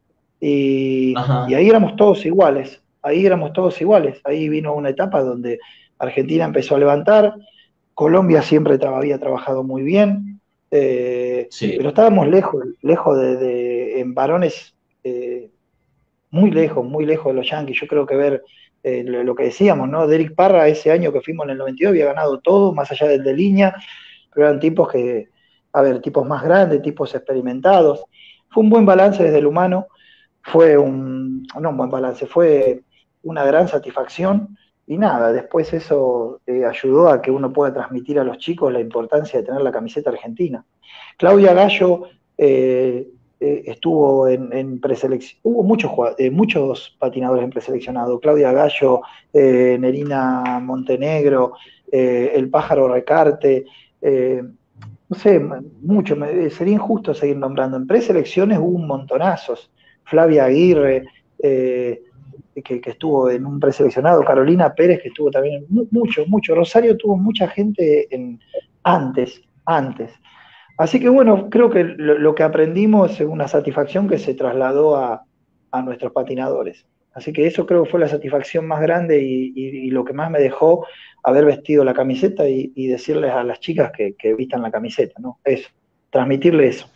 Y, Ajá. y ahí éramos todos iguales, ahí éramos todos iguales. Ahí vino una etapa donde Argentina empezó a levantar, Colombia siempre tra había trabajado muy bien, eh, Sí. pero estábamos lejos, lejos de, de en varones, eh, muy lejos, muy lejos de los yanquis. Yo creo que ver eh, lo, lo que decíamos, ¿no? Derek Parra, ese año que fuimos en el noventa y dos, había ganado todo, más allá del de línea, pero eran tipos que, a ver, tipos más grandes, tipos experimentados. Fue un buen balance desde el humano, fue un, no un buen balance, fue una gran satisfacción, y nada, después eso eh, ayudó a que uno pueda transmitir a los chicos la importancia de tener la camiseta argentina. Claudia Gallo eh, eh, estuvo en, en preselección, hubo muchos, eh, muchos patinadores en preseleccionado, Claudia Gallo, eh, Nerina Montenegro, eh, el Pájaro Recarte, eh, no sé, mucho, me, sería injusto seguir nombrando. En preselecciones hubo un montonazos. Flavia Aguirre, eh, que, que estuvo en un preseleccionado, Carolina Pérez, que estuvo también, mucho, mucho. Rosario tuvo mucha gente en, antes, antes. Así que bueno, creo que lo, lo que aprendimos es una satisfacción que se trasladó a, a nuestros patinadores. Así que eso creo que fue la satisfacción más grande, y, y, y lo que más me dejó haber vestido la camiseta, y, y decirles a las chicas que, que vistan la camiseta, ¿no? Eso, transmitirle eso.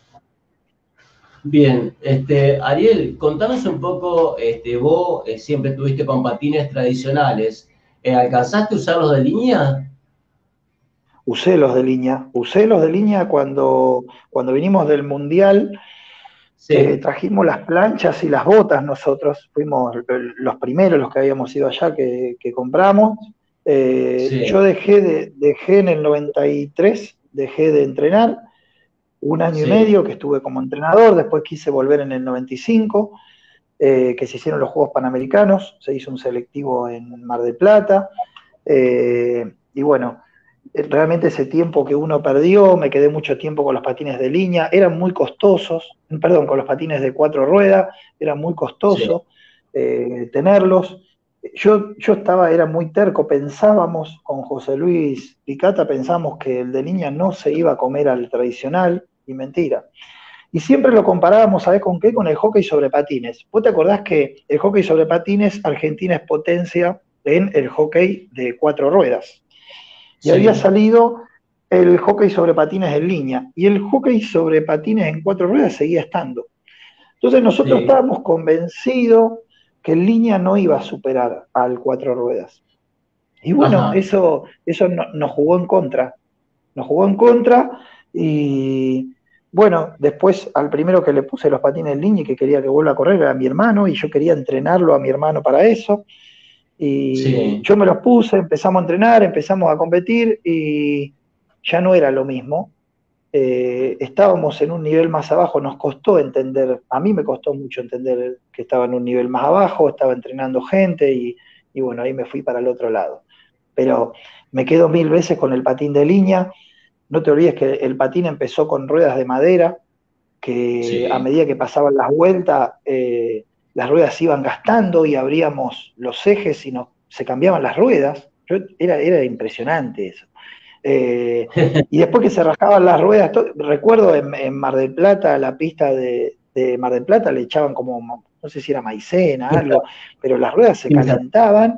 Bien, este, Ariel, contanos un poco, este, vos eh, siempre estuviste con patines tradicionales, eh, ¿alcanzaste a usar los de línea? usé los de línea. Usé los de línea cuando, cuando vinimos del Mundial, Sí, eh, trajimos las planchas y las botas nosotros, fuimos los primeros, los que habíamos ido allá, que, que compramos. Eh, sí, yo dejé, de, dejé en el noventa y tres, dejé de entrenar, un año y sí, medio que estuve como entrenador, después quise volver en el noventa y cinco, eh, que se hicieron los Juegos Panamericanos, se hizo un selectivo en Mar del Plata, eh, y bueno, realmente ese tiempo que uno perdió, me quedé mucho tiempo con los patines de línea, eran muy costosos, perdón, con los patines de cuatro ruedas, era muy sí, costoso eh, tenerlos. Yo, yo estaba, era muy terco, pensábamos con José Luis Picata, pensábamos que el de línea no se iba a comer al tradicional, y mentira. Y siempre lo comparábamos, ¿sabés con qué? Con el hockey sobre patines. ¿Vos te acordás que el hockey sobre patines, Argentina es potencia en el hockey de cuatro ruedas? Y había sí, salido el hockey sobre patines en línea, y el hockey sobre patines en cuatro ruedas seguía estando. Entonces nosotros sí, estábamos convencidos que en línea no iba a superar al cuatro ruedas. Y bueno, ajá, eso, eso no, nos jugó en contra, nos jugó en contra, y bueno, después al primero que le puse los patines en línea y que quería que vuelva a correr era mi hermano, y yo quería entrenarlo a mi hermano para eso, y sí, yo me los puse, empezamos a entrenar, empezamos a competir, y ya no era lo mismo. Eh, estábamos en un nivel más abajo, nos costó entender, a mí me costó mucho entender que estaba en un nivel más abajo, estaba entrenando gente, y, y bueno, ahí me fui para el otro lado. Pero me quedo mil veces con el patín de línea. No te olvides que el patín empezó con ruedas de madera, que a sí, medida que pasaban las vueltas, eh, las ruedas se iban gastando y abríamos los ejes y nos, se cambiaban las ruedas. Yo, era, era impresionante eso. Eh, y después que se rascaban las ruedas, to, recuerdo en, en, Mar del Plata, la pista de, de, Mar del Plata le echaban como, no sé si era maicena, algo, pero las ruedas se calentaban,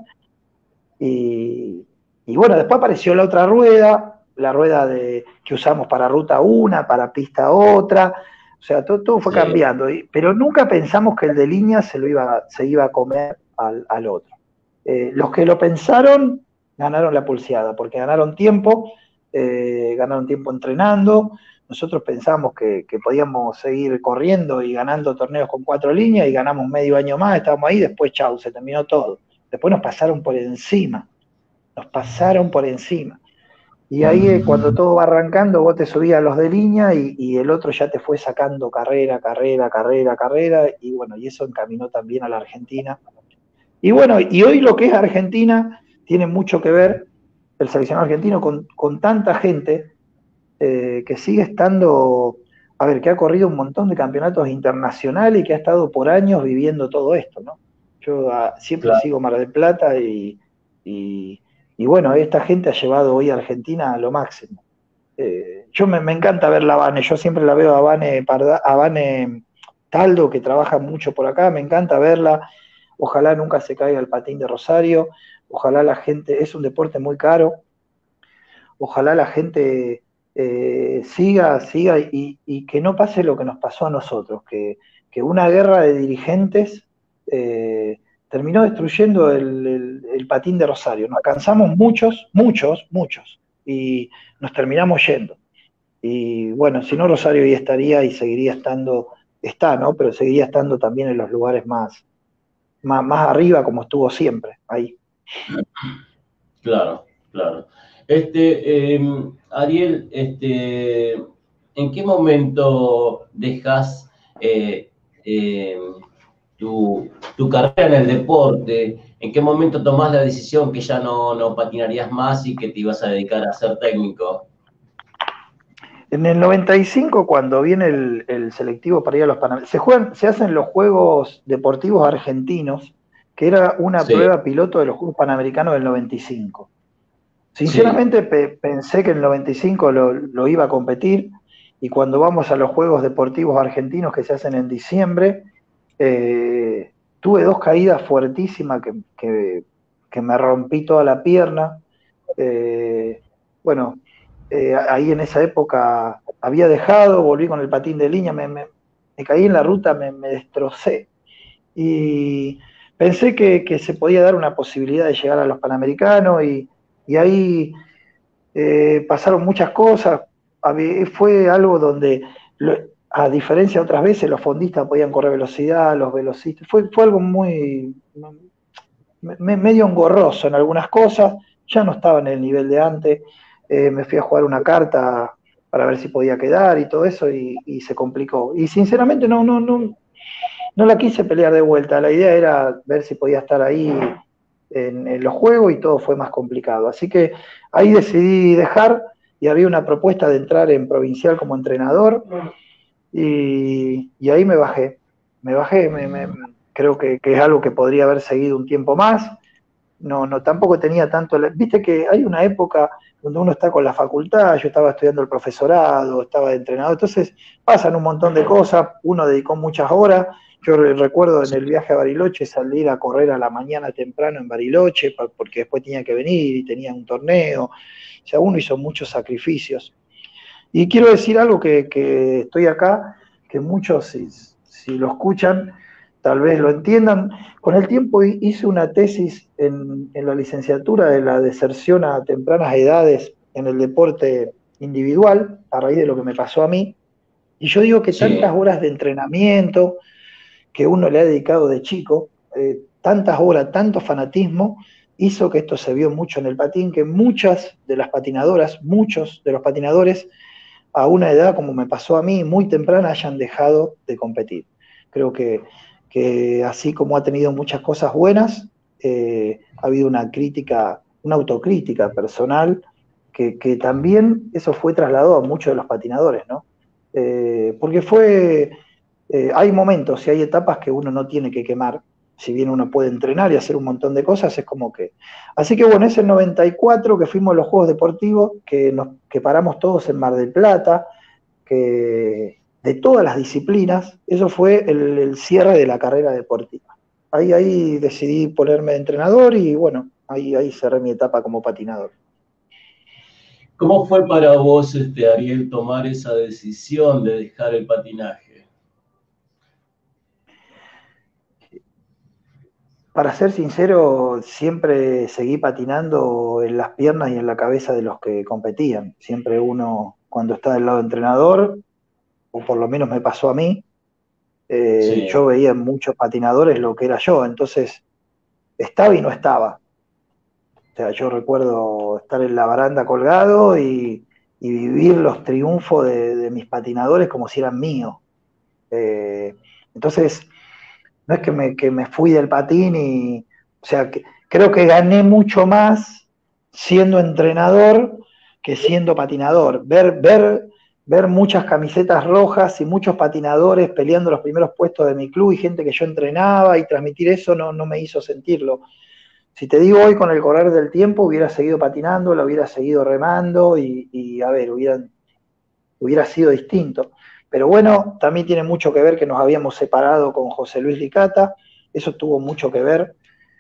y, y bueno, después apareció la otra rueda, la rueda de, que usamos para ruta una, para pista otra, o sea, todo, todo fue sí, cambiando, y, pero nunca pensamos que el de línea se, lo iba, se iba a comer al, al otro. Eh, los que lo pensaron ganaron la pulseada, porque ganaron tiempo, eh, ganaron tiempo entrenando. Nosotros pensamos que, que podíamos seguir corriendo y ganando torneos con cuatro líneas, y ganamos medio año más, estábamos ahí, después chau, se terminó todo. Después nos pasaron por encima, nos pasaron por encima. Y ahí eh, cuando todo va arrancando, vos te subías a los de línea, y, y el otro ya te fue sacando carrera, carrera, carrera, carrera, y bueno, y eso encaminó también a la Argentina. Y bueno, y hoy lo que es Argentina tiene mucho que ver, el seleccionado argentino, con, con tanta gente eh, que sigue estando, a ver, que ha corrido un montón de campeonatos internacionales y que ha estado por años viviendo todo esto, ¿no? Yo a, siempre claro, sigo Mar del Plata, y, y, y bueno, esta gente ha llevado hoy a Argentina a lo máximo. Eh, yo me, me encanta ver la Vane, yo siempre la veo a Vane, Parda, a Vane Taldo, que trabaja mucho por acá, me encanta verla. Ojalá nunca se caiga el patín de Rosario, ojalá la gente, es un deporte muy caro, ojalá la gente eh, siga, siga, y, y, que no pase lo que nos pasó a nosotros, que, que una guerra de dirigentes eh, terminó destruyendo el, el, el patín de Rosario. Nos cansamos muchos, muchos, muchos, y nos terminamos yendo. Y bueno, si no, Rosario ahí estaría y seguiría estando, está, ¿no? Pero seguiría estando también en los lugares más, más, más arriba, como estuvo siempre, ahí. claro, claro. Este, eh, Ariel, este, ¿en qué momento dejas eh, eh, tu, tu carrera en el deporte? ¿En qué momento tomás la decisión que ya no, no patinarías más y que te ibas a dedicar a ser técnico? En el noventa y cinco, cuando viene el, el selectivo para ir a los Panamericanos, se, juegan, se hacen los Juegos Deportivos Argentinos, que era una Sí, prueba piloto de los Juegos Panamericanos del noventa y cinco. sí, Sinceramente pe, pensé que en el noventa y cinco lo, lo iba a competir, y cuando vamos a los Juegos Deportivos Argentinos que se hacen en diciembre, eh, tuve dos caídas fuertísimas que, que, que me rompí toda la pierna. Eh, bueno, eh, ahí en esa época había dejado, volví con el patín de línea, me, me, me caí en la ruta, me, me destrocé. Y pensé que, que, se podía dar una posibilidad de llegar a los Panamericanos, y, y ahí eh, pasaron muchas cosas, fue algo donde, a diferencia de otras veces, los fondistas podían correr velocidad, los velocistas, fue, fue algo muy, medio engorroso en algunas cosas, ya no estaba en el nivel de antes, eh, me fui a jugar una carta para ver si podía quedar y todo eso, y, y se complicó. Y sinceramente no, no, no, no la quise pelear de vuelta, la idea era ver si podía estar ahí en, en los juegos y todo fue más complicado. Así que ahí decidí dejar y había una propuesta de entrar en provincial como entrenador y, y ahí me bajé, me bajé, me, me, creo que, que es algo que podría haber seguido un tiempo más. No, no, tampoco tenía tanto, viste que hay una época donde uno está con la facultad, yo estaba estudiando el profesorado, estaba de entrenador, entonces pasan un montón de cosas, uno dedicó muchas horas, yo recuerdo en el viaje a Bariloche salir a correr a la mañana temprano en Bariloche, porque después tenía que venir y tenía un torneo, o sea, uno hizo muchos sacrificios. Y quiero decir algo que, que estoy acá, que muchos, si, si lo escuchan, tal vez lo entiendan. Con el tiempo hice una tesis en, en la licenciatura de la deserción a tempranas edades en el deporte individual, a raíz de lo que me pasó a mí. Y yo digo que sí, tantas horas de entrenamiento que uno le ha dedicado de chico, eh, tantas horas, tanto fanatismo, hizo que esto se vio mucho en el patín, que muchas de las patinadoras, muchos de los patinadores, a una edad como me pasó a mí, muy temprana, hayan dejado de competir. Creo que que así como ha tenido muchas cosas buenas, eh, ha habido una crítica, una autocrítica personal, que, que también eso fue trasladado a muchos de los patinadores, ¿no? Eh, porque fue, eh, hay momentos y hay etapas que uno no tiene que quemar, si bien uno puede entrenar y hacer un montón de cosas, es como que... Así que bueno, es el noventa y cuatro que fuimos a los Juegos Deportivos, que, nos, que paramos todos en Mar del Plata, que... de todas las disciplinas, eso fue el, el cierre de la carrera deportiva. Ahí, ahí decidí ponerme de entrenador y bueno, ahí, ahí cerré mi etapa como patinador. ¿Cómo fue para vos, este, Ariel, tomar esa decisión de dejar el patinaje? Para ser sincero, siempre seguí patinando en las piernas y en la cabeza de los que competían. Siempre uno, cuando está del lado entrenador, o por lo menos me pasó a mí, eh, sí. Yo veía en muchos patinadores lo que era yo, entonces estaba y no estaba. O sea, yo recuerdo estar en la baranda colgado y, y vivir los triunfos de, de mis patinadores como si eran míos. Eh, entonces, no es que me, que me fui del patín y, o sea, que, creo que gané mucho más siendo entrenador que siendo patinador. Ver, ver, ver muchas camisetas rojas y muchos patinadores peleando los primeros puestos de mi club y gente que yo entrenaba y transmitir eso no, no me hizo sentirlo. Si te digo hoy, con el correr del tiempo, hubiera seguido patinando, lo hubiera seguido remando y, y a ver, hubiera, hubiera sido distinto. Pero bueno, también tiene mucho que ver que nos habíamos separado con José Luis Licata, eso tuvo mucho que ver,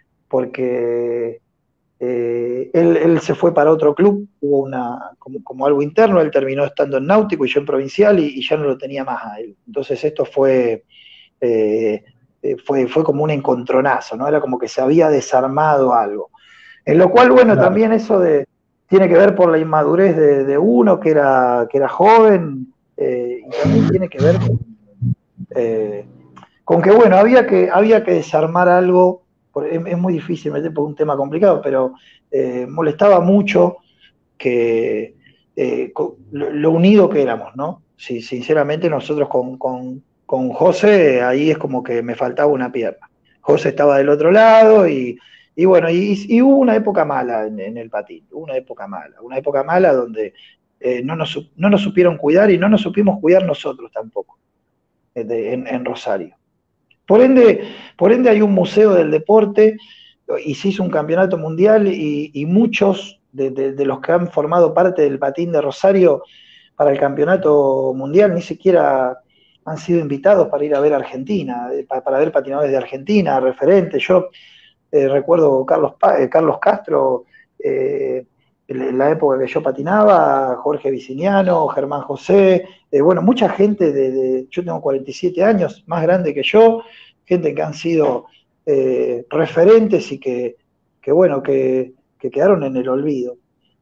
porque eh, él, él se fue para otro club, hubo una, como, como algo interno, él terminó estando en Náutico y yo en Provincial y, y ya no lo tenía más a él. Entonces esto fue... Eh, Fue, fue como un encontronazo, ¿no? Era como que se había desarmado algo. En lo cual, bueno, claro, también eso de, tiene que ver por la inmadurez de, de uno que era, que era joven, eh, y también tiene que ver con, eh, con que, bueno, había que, había que desarmar algo, por, es, es muy difícil meter por un tema complicado, pero eh, molestaba mucho que eh, lo, lo unido que éramos, ¿no? Sí, sinceramente nosotros con... con Con José, ahí es como que me faltaba una pierna. José estaba del otro lado y, y bueno, y, y hubo una época mala en, en el patín, una época mala, una época mala donde eh, no, nos, no nos supieron cuidar y no nos supimos cuidar nosotros tampoco, de, en, en Rosario. Por ende, por ende hay un museo del deporte y se hizo un campeonato mundial y, y muchos de, de, de los que han formado parte del patín de Rosario para el campeonato mundial ni siquiera han sido invitados para ir a ver a Argentina, para, para ver patinadores de Argentina, referentes. Yo eh, recuerdo Carlos, eh, Carlos Castro, eh, en la época que yo patinaba, Jorge Viciniano, Germán José, eh, bueno, mucha gente de, de, yo tengo cuarenta y siete años, más grande que yo, gente que han sido eh, referentes y que, que bueno, que, que quedaron en el olvido.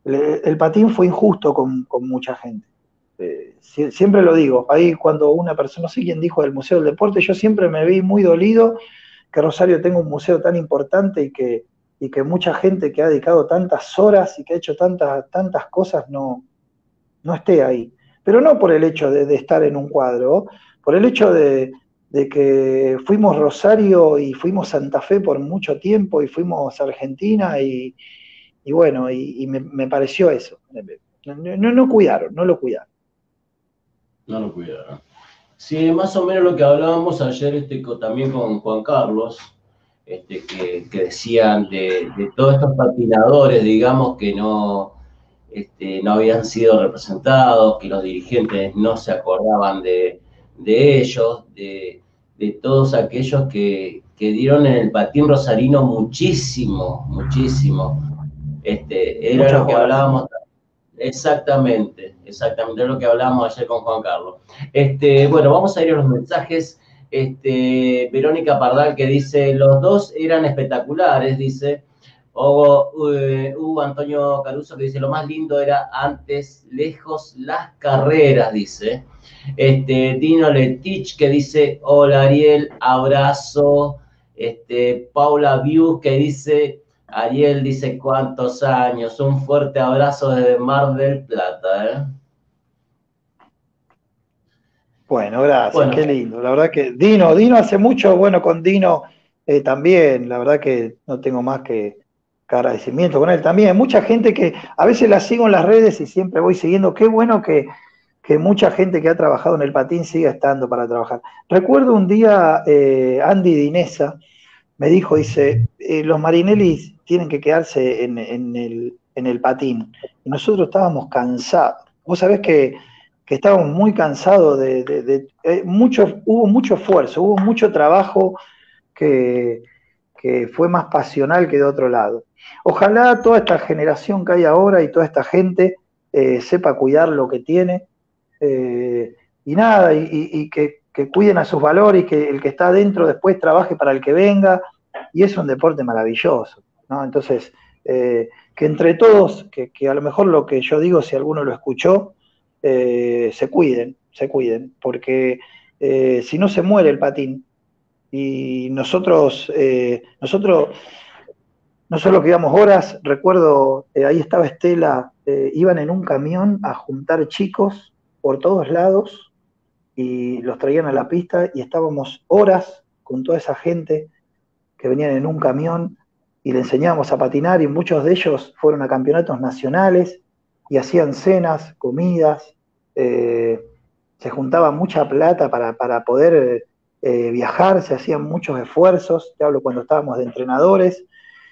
el, el patín fue injusto con, con mucha gente. Eh, si, siempre lo digo, ahí cuando una persona, no sé quién dijo del Museo del Deporte, yo siempre me vi muy dolido que Rosario tenga un museo tan importante y que, y que mucha gente que ha dedicado tantas horas y que ha hecho tantas, tantas cosas no, no esté ahí. Pero no por el hecho de, de estar en un cuadro, por el hecho de, de que fuimos Rosario y fuimos Santa Fe por mucho tiempo y fuimos Argentina y, y bueno, y, y me, me pareció eso. No, no, no cuidaron, no lo cuidaron. No lo cuidaron. Sí, más o menos lo que hablábamos ayer este, con, también con Juan Carlos, este, que, que decían de, de todos estos patinadores, digamos, que no, este, no habían sido representados, que los dirigentes no se acordaban de, de ellos, de, de todos aquellos que, que dieron en el patín rosarino muchísimo, muchísimo. Este, era Muchas lo que horas. hablábamos. Exactamente, exactamente, es lo que hablábamos ayer con Juan Carlos. Este, bueno, vamos a ir a los mensajes. Este, Verónica Pardal que dice, los dos eran espectaculares, dice. O uh, Hugo Antonio Caruso que dice, lo más lindo era antes, lejos, las carreras, dice. Este, Dino Letich que dice, hola Ariel, abrazo. Este, Paula Viu que dice, Ariel dice, ¿cuántos años? Un fuerte abrazo desde Mar del Plata, ¿eh? Bueno, gracias, Bueno, qué lindo. La verdad que Dino, Dino hace mucho, bueno, con Dino eh, también, la verdad que no tengo más que, que agradecimiento con él también. Mucha gente que a veces la sigo en las redes y siempre voy siguiendo. Qué bueno que, que mucha gente que ha trabajado en el patín siga estando para trabajar. Recuerdo un día eh, Andy Dinesa me dijo, dice, eh, los Marinelli tienen que quedarse en, en, el, en el patín. Y nosotros estábamos cansados. Vos sabés que, que estábamos muy cansados de, de, de eh, mucho, hubo mucho esfuerzo, hubo mucho trabajo que, que fue más pasional que de otro lado. Ojalá toda esta generación que hay ahora y toda esta gente eh, sepa cuidar lo que tiene eh, y nada, y, y, y que, que cuiden a sus valores y que el que está adentro después trabaje para el que venga, y es un deporte maravilloso, ¿no? Entonces, eh, que entre todos, que, que a lo mejor lo que yo digo, si alguno lo escuchó, eh, se cuiden, se cuiden, porque eh, si no se muere el patín, y nosotros, eh, nosotros no solo que íbamos horas, recuerdo, eh, ahí estaba Estela, eh, iban en un camión a juntar chicos por todos lados y los traían a la pista y estábamos horas con toda esa gente que venían en un camión y le enseñábamos a patinar y muchos de ellos fueron a campeonatos nacionales y hacían cenas, comidas, eh, se juntaba mucha plata para, para poder eh, viajar, se hacían muchos esfuerzos, te hablo cuando estábamos de entrenadores,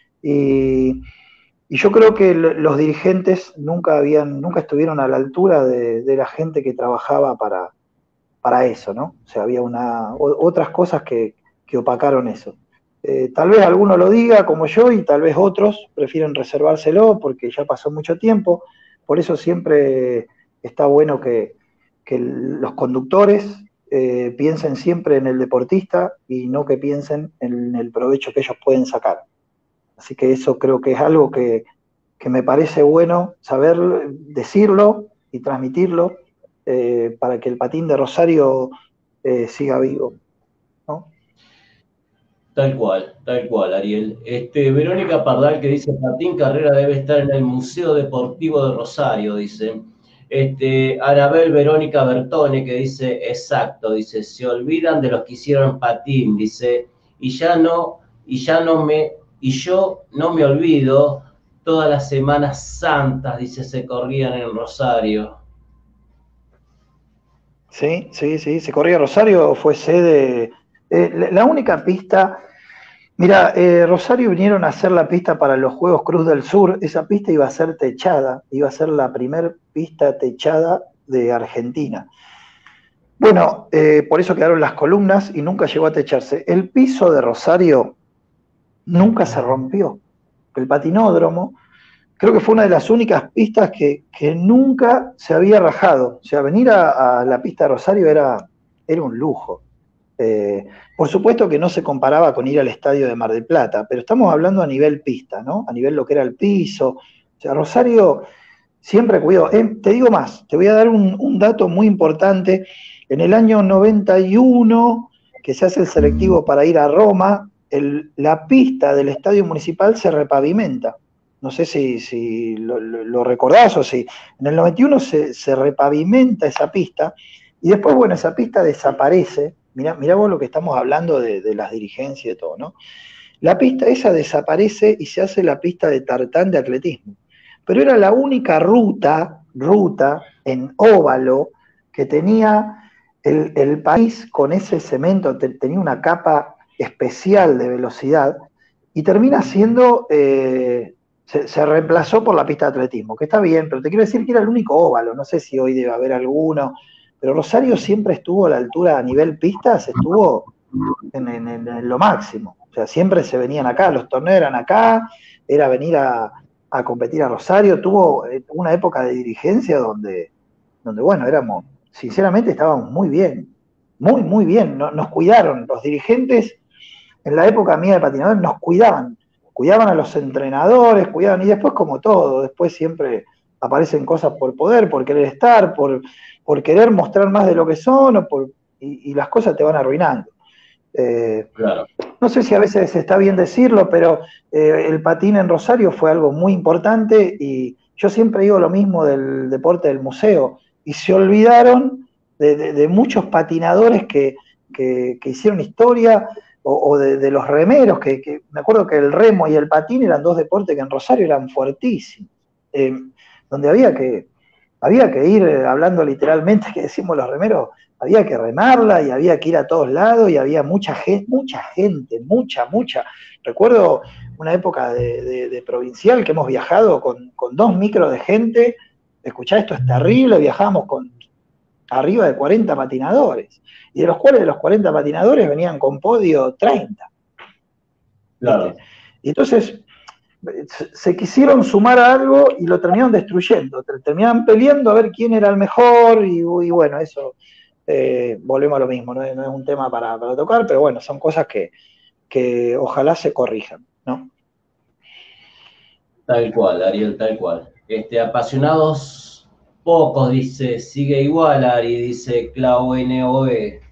y, y yo creo que los dirigentes nunca habían, nunca estuvieron a la altura de, de la gente que trabajaba para, para eso, ¿no? O sea, había una, o, otras cosas que, que opacaron eso. Eh, tal vez alguno lo diga como yo y tal vez otros prefieren reservárselo porque ya pasó mucho tiempo, por eso siempre está bueno que, que los conductores eh, piensen siempre en el deportista y no que piensen en el provecho que ellos pueden sacar. Así que eso creo que es algo que, que me parece bueno saber decirlo y transmitirlo eh, para que el patín de Rosario eh, siga vivo, ¿no? Tal cual, tal cual, Ariel. Este, Verónica Pardal que dice, patín carrera debe estar en el Museo Deportivo de Rosario, dice. Este, Arabel Verónica Bertone que dice, exacto, dice, se olvidan de los que hicieron patín, dice, y ya no, y ya no me, y yo no me olvido, todas las Semanas Santas, dice, se corrían en Rosario. Sí, sí, sí, se corría Rosario, fue sede, eh, la única pista, mira, eh, Rosario vinieron a hacer la pista para los Juegos Cruz del Sur, esa pista iba a ser techada, iba a ser la primer pista techada de Argentina. Bueno, eh, por eso quedaron las columnas y nunca llegó a techarse. El piso de Rosario nunca se rompió. El patinódromo, creo que fue una de las únicas pistas que, que nunca se había rajado. O sea, venir a, a la pista de Rosario era, era un lujo. Eh, por supuesto que no se comparaba con ir al estadio de Mar del Plata, pero estamos hablando a nivel pista, ¿no? A nivel lo que era el piso, O sea, Rosario siempre cuidó. Eh, te digo más, te voy a dar un, un dato muy importante. En el año noventa y uno, que se hace el selectivo para ir a Roma, el, la pista del estadio municipal se repavimenta. No sé si, si lo, lo, lo recordás o si. En el noventa y uno se, se repavimenta esa pista y después, bueno, esa pista desaparece. Mirá, mirá vos lo que estamos hablando de, de las dirigencias y de todo, ¿no? La pista esa desaparece y se hace la pista de tartán de atletismo. Pero era la única ruta, ruta en óvalo que tenía el, el país con ese cemento, te, tenía una capa especial de velocidad y termina siendo, eh, se, se reemplazó por la pista de atletismo, que está bien, pero te quiero decir que era el único óvalo, no sé si hoy debe haber alguno, pero Rosario siempre estuvo a la altura a nivel pistas, estuvo en, en, en lo máximo, o sea, siempre se venían acá, los torneos eran acá, era venir a, a competir a Rosario, tuvo una época de dirigencia donde, donde bueno, éramos, sinceramente estábamos muy bien, muy, muy bien, nos, nos cuidaron, los dirigentes en la época mía de patinador nos cuidaban, cuidaban a los entrenadores, cuidaban, y después como todo, después siempre aparecen cosas por poder, por querer estar, por, por querer mostrar más de lo que son, o por, y, y las cosas te van arruinando. Eh, claro. No sé si a veces está bien decirlo, pero eh, el patín en Rosario fue algo muy importante y yo siempre digo lo mismo del deporte del museo y se olvidaron de, de, de muchos patinadores que, que, que hicieron historia o, o de, de los remeros, que, que me acuerdo que el remo y el patín eran dos deportes que en Rosario eran fuertísimos, eh, donde había que, había que ir, hablando literalmente, que decimos los remeros, había que remarla y había que ir a todos lados y había mucha gente, mucha gente, mucha, mucha. Recuerdo una época de, de, de provincial que hemos viajado con, con dos micros de gente, escuchá, esto es terrible, viajábamos con arriba de cuarenta patinadores, y de los cuales de los cuarenta patinadores venían con podio treinta. Claro. ¿Viste? Y entonces se quisieron sumar a algo y lo terminaron destruyendo, terminaban peleando a ver quién era el mejor y, y bueno, eso... Eh, volvemos a lo mismo, no es, no es un tema para, para tocar, pero bueno, son cosas que, que ojalá se corrijan, ¿no? Tal cual, Ariel, tal cual. Este, apasionados pocos, dice, sigue igual, Ari, dice Clau N O E.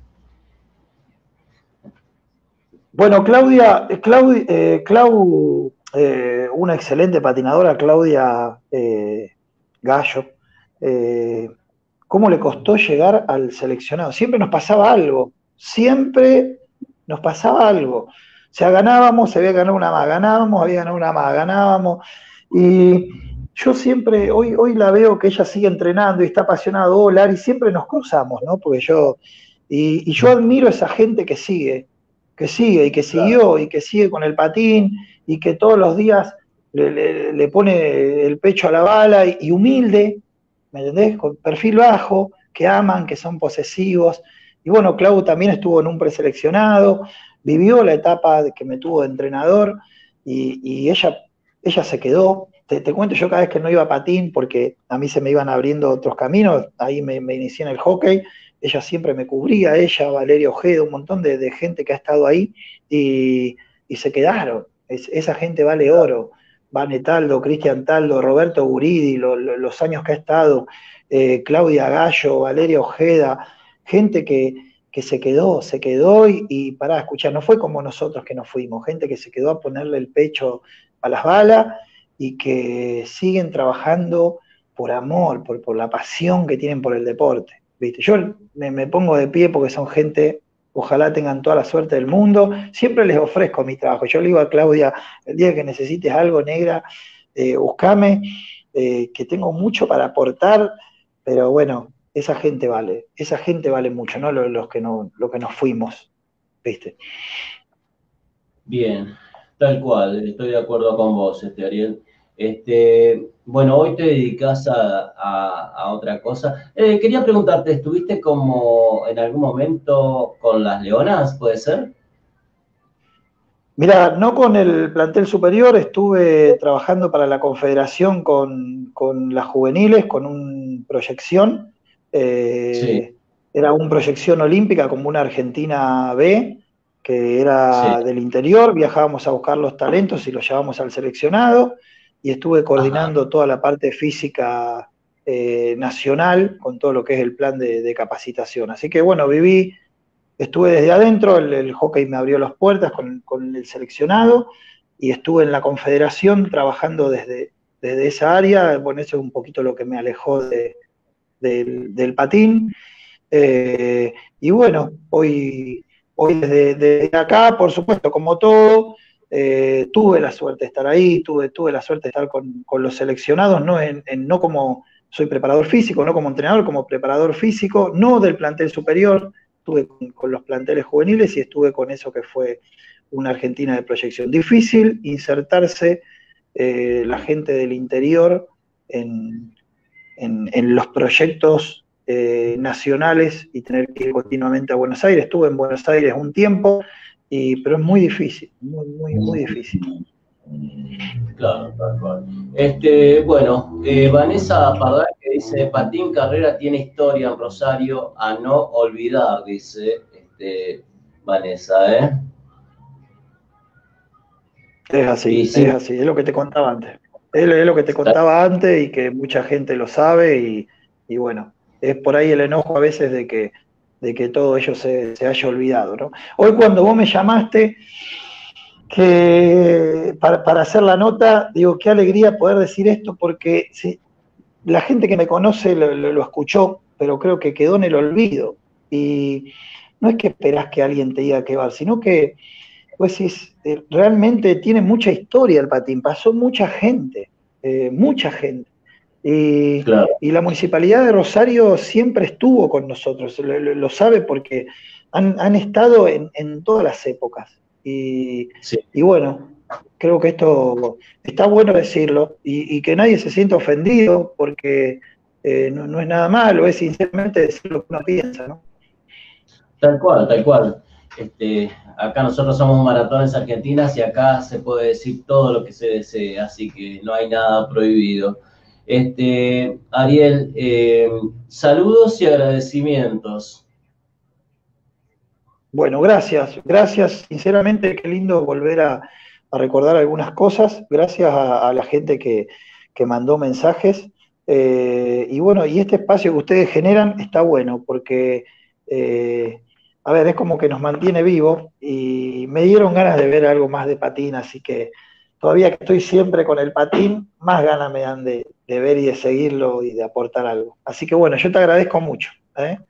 Bueno, Claudia, Clau, eh, Clau eh, una excelente patinadora, Claudia eh, Gallo, eh, cómo le costó llegar al seleccionado. Siempre nos pasaba algo, siempre nos pasaba algo. O sea, ganábamos, se había ganado una más, ganábamos, había ganado una más, ganábamos. Y yo siempre, hoy, hoy la veo que ella sigue entrenando y está apasionada, oh, Lari, siempre nos cruzamos, ¿no? Porque yo, y, y yo admiro a esa gente que sigue, que sigue y que siguió claro. Y que sigue con el patín y que todos los días le, le, le pone el pecho a la bala y, y humilde, ¿me entendés? Con perfil bajo, que aman, que son posesivos. Y bueno, Clau también estuvo en un preseleccionado, vivió la etapa que me tuvo de entrenador y, y ella, ella se quedó. Te, te cuento, yo cada vez que no iba a patín, porque a mí se me iban abriendo otros caminos, ahí me, me inicié en el hockey, ella siempre me cubría, ella, Valeria Ojeda, un montón de, de gente que ha estado ahí y, y se quedaron. Es, esa gente vale oro. Vane Taldo, Cristian Taldo, Roberto Guridi, lo, lo, los años que ha estado, eh, Claudia Gallo, Valeria Ojeda, gente que, que se quedó, se quedó y, y pará, escuchá, no fue como nosotros que nos fuimos, gente que se quedó a ponerle el pecho a las balas y que siguen trabajando por amor, por, por la pasión que tienen por el deporte, ¿viste? Yo me, me pongo de pie porque son gente... Ojalá tengan toda la suerte del mundo. Siempre les ofrezco mi trabajo. Yo le digo a Claudia, el día que necesites algo, negra, eh, buscame, eh, que tengo mucho para aportar, pero bueno, esa gente vale, esa gente vale mucho, no los, los que no, los que nos fuimos, ¿viste? Bien, tal cual, estoy de acuerdo con vos, este, Ariel. Este, bueno, hoy te dedicas a, a, a otra cosa. Eh, quería preguntarte, ¿estuviste como en algún momento con las Leonas, puede ser? Mira, no con el plantel superior, estuve trabajando para la Confederación con, con las juveniles, con una proyección. Eh, sí. Era una proyección olímpica como una Argentina B, que era sí. Del interior, viajábamos a buscar los talentos y los llevábamos al seleccionado. y estuve coordinando Ajá. toda la parte física eh, nacional con todo lo que es el plan de, de capacitación. Así que bueno, viví, estuve desde adentro, el, el hockey me abrió las puertas con, con el seleccionado, y estuve en la confederación trabajando desde, desde esa área. Bueno, eso es un poquito lo que me alejó de, de, del patín. Eh, y bueno, hoy, hoy desde, desde acá, por supuesto, como todo, eh, tuve la suerte de estar ahí, tuve, tuve la suerte de estar con, con los seleccionados, no, en, en, no como soy preparador físico, no como entrenador, como preparador físico, no del plantel superior, estuve con, con los planteles juveniles y estuve con eso que fue una Argentina de proyección. Difícil insertarse eh, la gente del interior en, en, en los proyectos eh, nacionales y tener que ir continuamente a Buenos Aires. Estuve en Buenos Aires un tiempo, y, pero es muy difícil, muy, muy, muy difícil. Claro, tal cual. Este, bueno, eh, Vanessa Pardal, que dice, Patín Carrera tiene historia en Rosario a no olvidar, dice este, Vanessa, ¿eh? Es así, sí. es así, es lo que te contaba antes. Es, es lo que te contaba antes y que mucha gente lo sabe, y, y bueno, es por ahí el enojo a veces de que, de que todo ello se, se haya olvidado, ¿no? Hoy cuando vos me llamaste que para, para hacer la nota, digo, qué alegría poder decir esto, porque sí, la gente que me conoce lo, lo, lo escuchó, pero creo que quedó en el olvido. Y no es que esperás que alguien te diga qué va, sino que pues es, eh, realmente tiene mucha historia el patín, pasó mucha gente, eh, mucha gente. Y, claro. y la Municipalidad de Rosario siempre estuvo con nosotros, lo, lo, lo sabe porque han, han estado en, en todas las épocas. Y, sí. y bueno, creo que esto está bueno decirlo, y, y que nadie se sienta ofendido, porque eh, no, no es nada malo, es sinceramente decir lo que uno piensa, ¿no? Tal cual, tal cual. Este, acá nosotros somos Maratones Argentinas y acá se puede decir todo lo que se desee, así que no hay nada prohibido. Este, Ariel, eh, saludos y agradecimientos. Bueno, gracias, gracias, sinceramente, qué lindo volver a, a recordar algunas cosas, gracias a, a la gente que, que mandó mensajes, eh, y bueno, y este espacio que ustedes generan está bueno, porque... Eh, a ver, es como que nos mantiene vivos, y me dieron ganas de ver algo más de patín, así que todavía que estoy siempre con el patín, más ganas me dan de, de ver y de seguirlo y de aportar algo. Así que bueno, yo te agradezco mucho, ¿eh?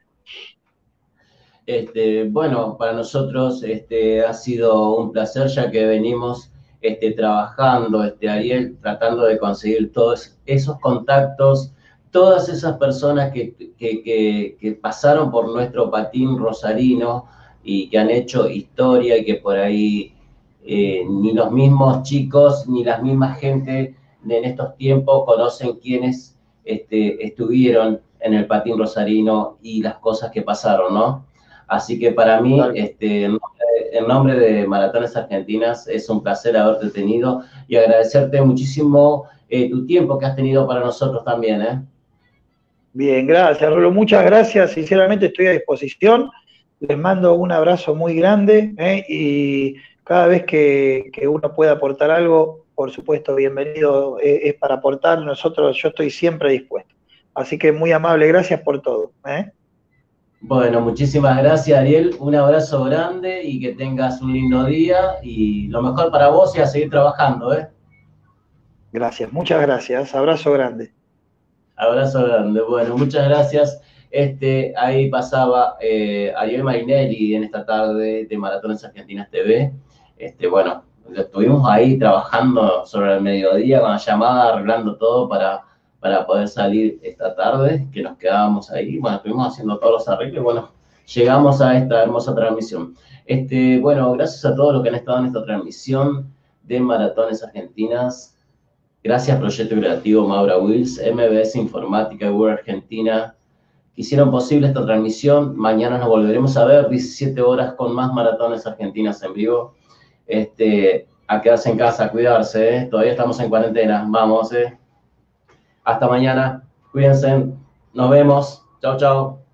Este, bueno, para nosotros este, ha sido un placer, ya que venimos este, trabajando, este, Ariel, tratando de conseguir todos esos contactos, todas esas personas que, que, que, que pasaron por nuestro patín rosarino y que han hecho historia, y que por ahí eh, ni los mismos chicos ni las mismas gente en estos tiempos conocen quiénes este, estuvieron en el patín rosarino y las cosas que pasaron, ¿no? Así que para mí, este, en, nombre, en nombre de Maratones Argentinas, es un placer haberte tenido y agradecerte muchísimo eh, tu tiempo que has tenido para nosotros también, ¿eh? Bien, gracias, Rolo, muchas gracias, sinceramente estoy a disposición, les mando un abrazo muy grande, ¿eh? Y cada vez que, que uno pueda aportar algo, por supuesto, bienvenido, eh, es para aportar, nosotros, yo estoy siempre dispuesto. Así que muy amable, gracias por todo, ¿eh? Bueno, muchísimas gracias, Ariel, un abrazo grande y que tengas un lindo día, y lo mejor para vos y a seguir trabajando, ¿eh? Gracias, muchas gracias, abrazo grande. Abrazo grande. Bueno, muchas gracias. Este, ahí pasaba eh, Ariel Marinelli en esta tarde de Maratones Argentinas T V. Este, bueno, estuvimos ahí trabajando sobre el mediodía con la llamada, arreglando todo para, para poder salir esta tarde, que nos quedábamos ahí. Bueno, estuvimos haciendo todos los arreglos y bueno, llegamos a esta hermosa transmisión. Este, bueno, gracias a todos los que han estado en esta transmisión de Maratones Argentinas. Gracias Proyecto Creativo Maura Wills, M B S Informática y Word Argentina, que hicieron posible esta transmisión. Mañana nos volveremos a ver, diecisiete horas, con más Maratones Argentinas en vivo. Este, a quedarse en casa, a cuidarse, ¿eh? Todavía estamos en cuarentena, vamos, ¿eh? Hasta mañana, cuídense, nos vemos, chao, chao.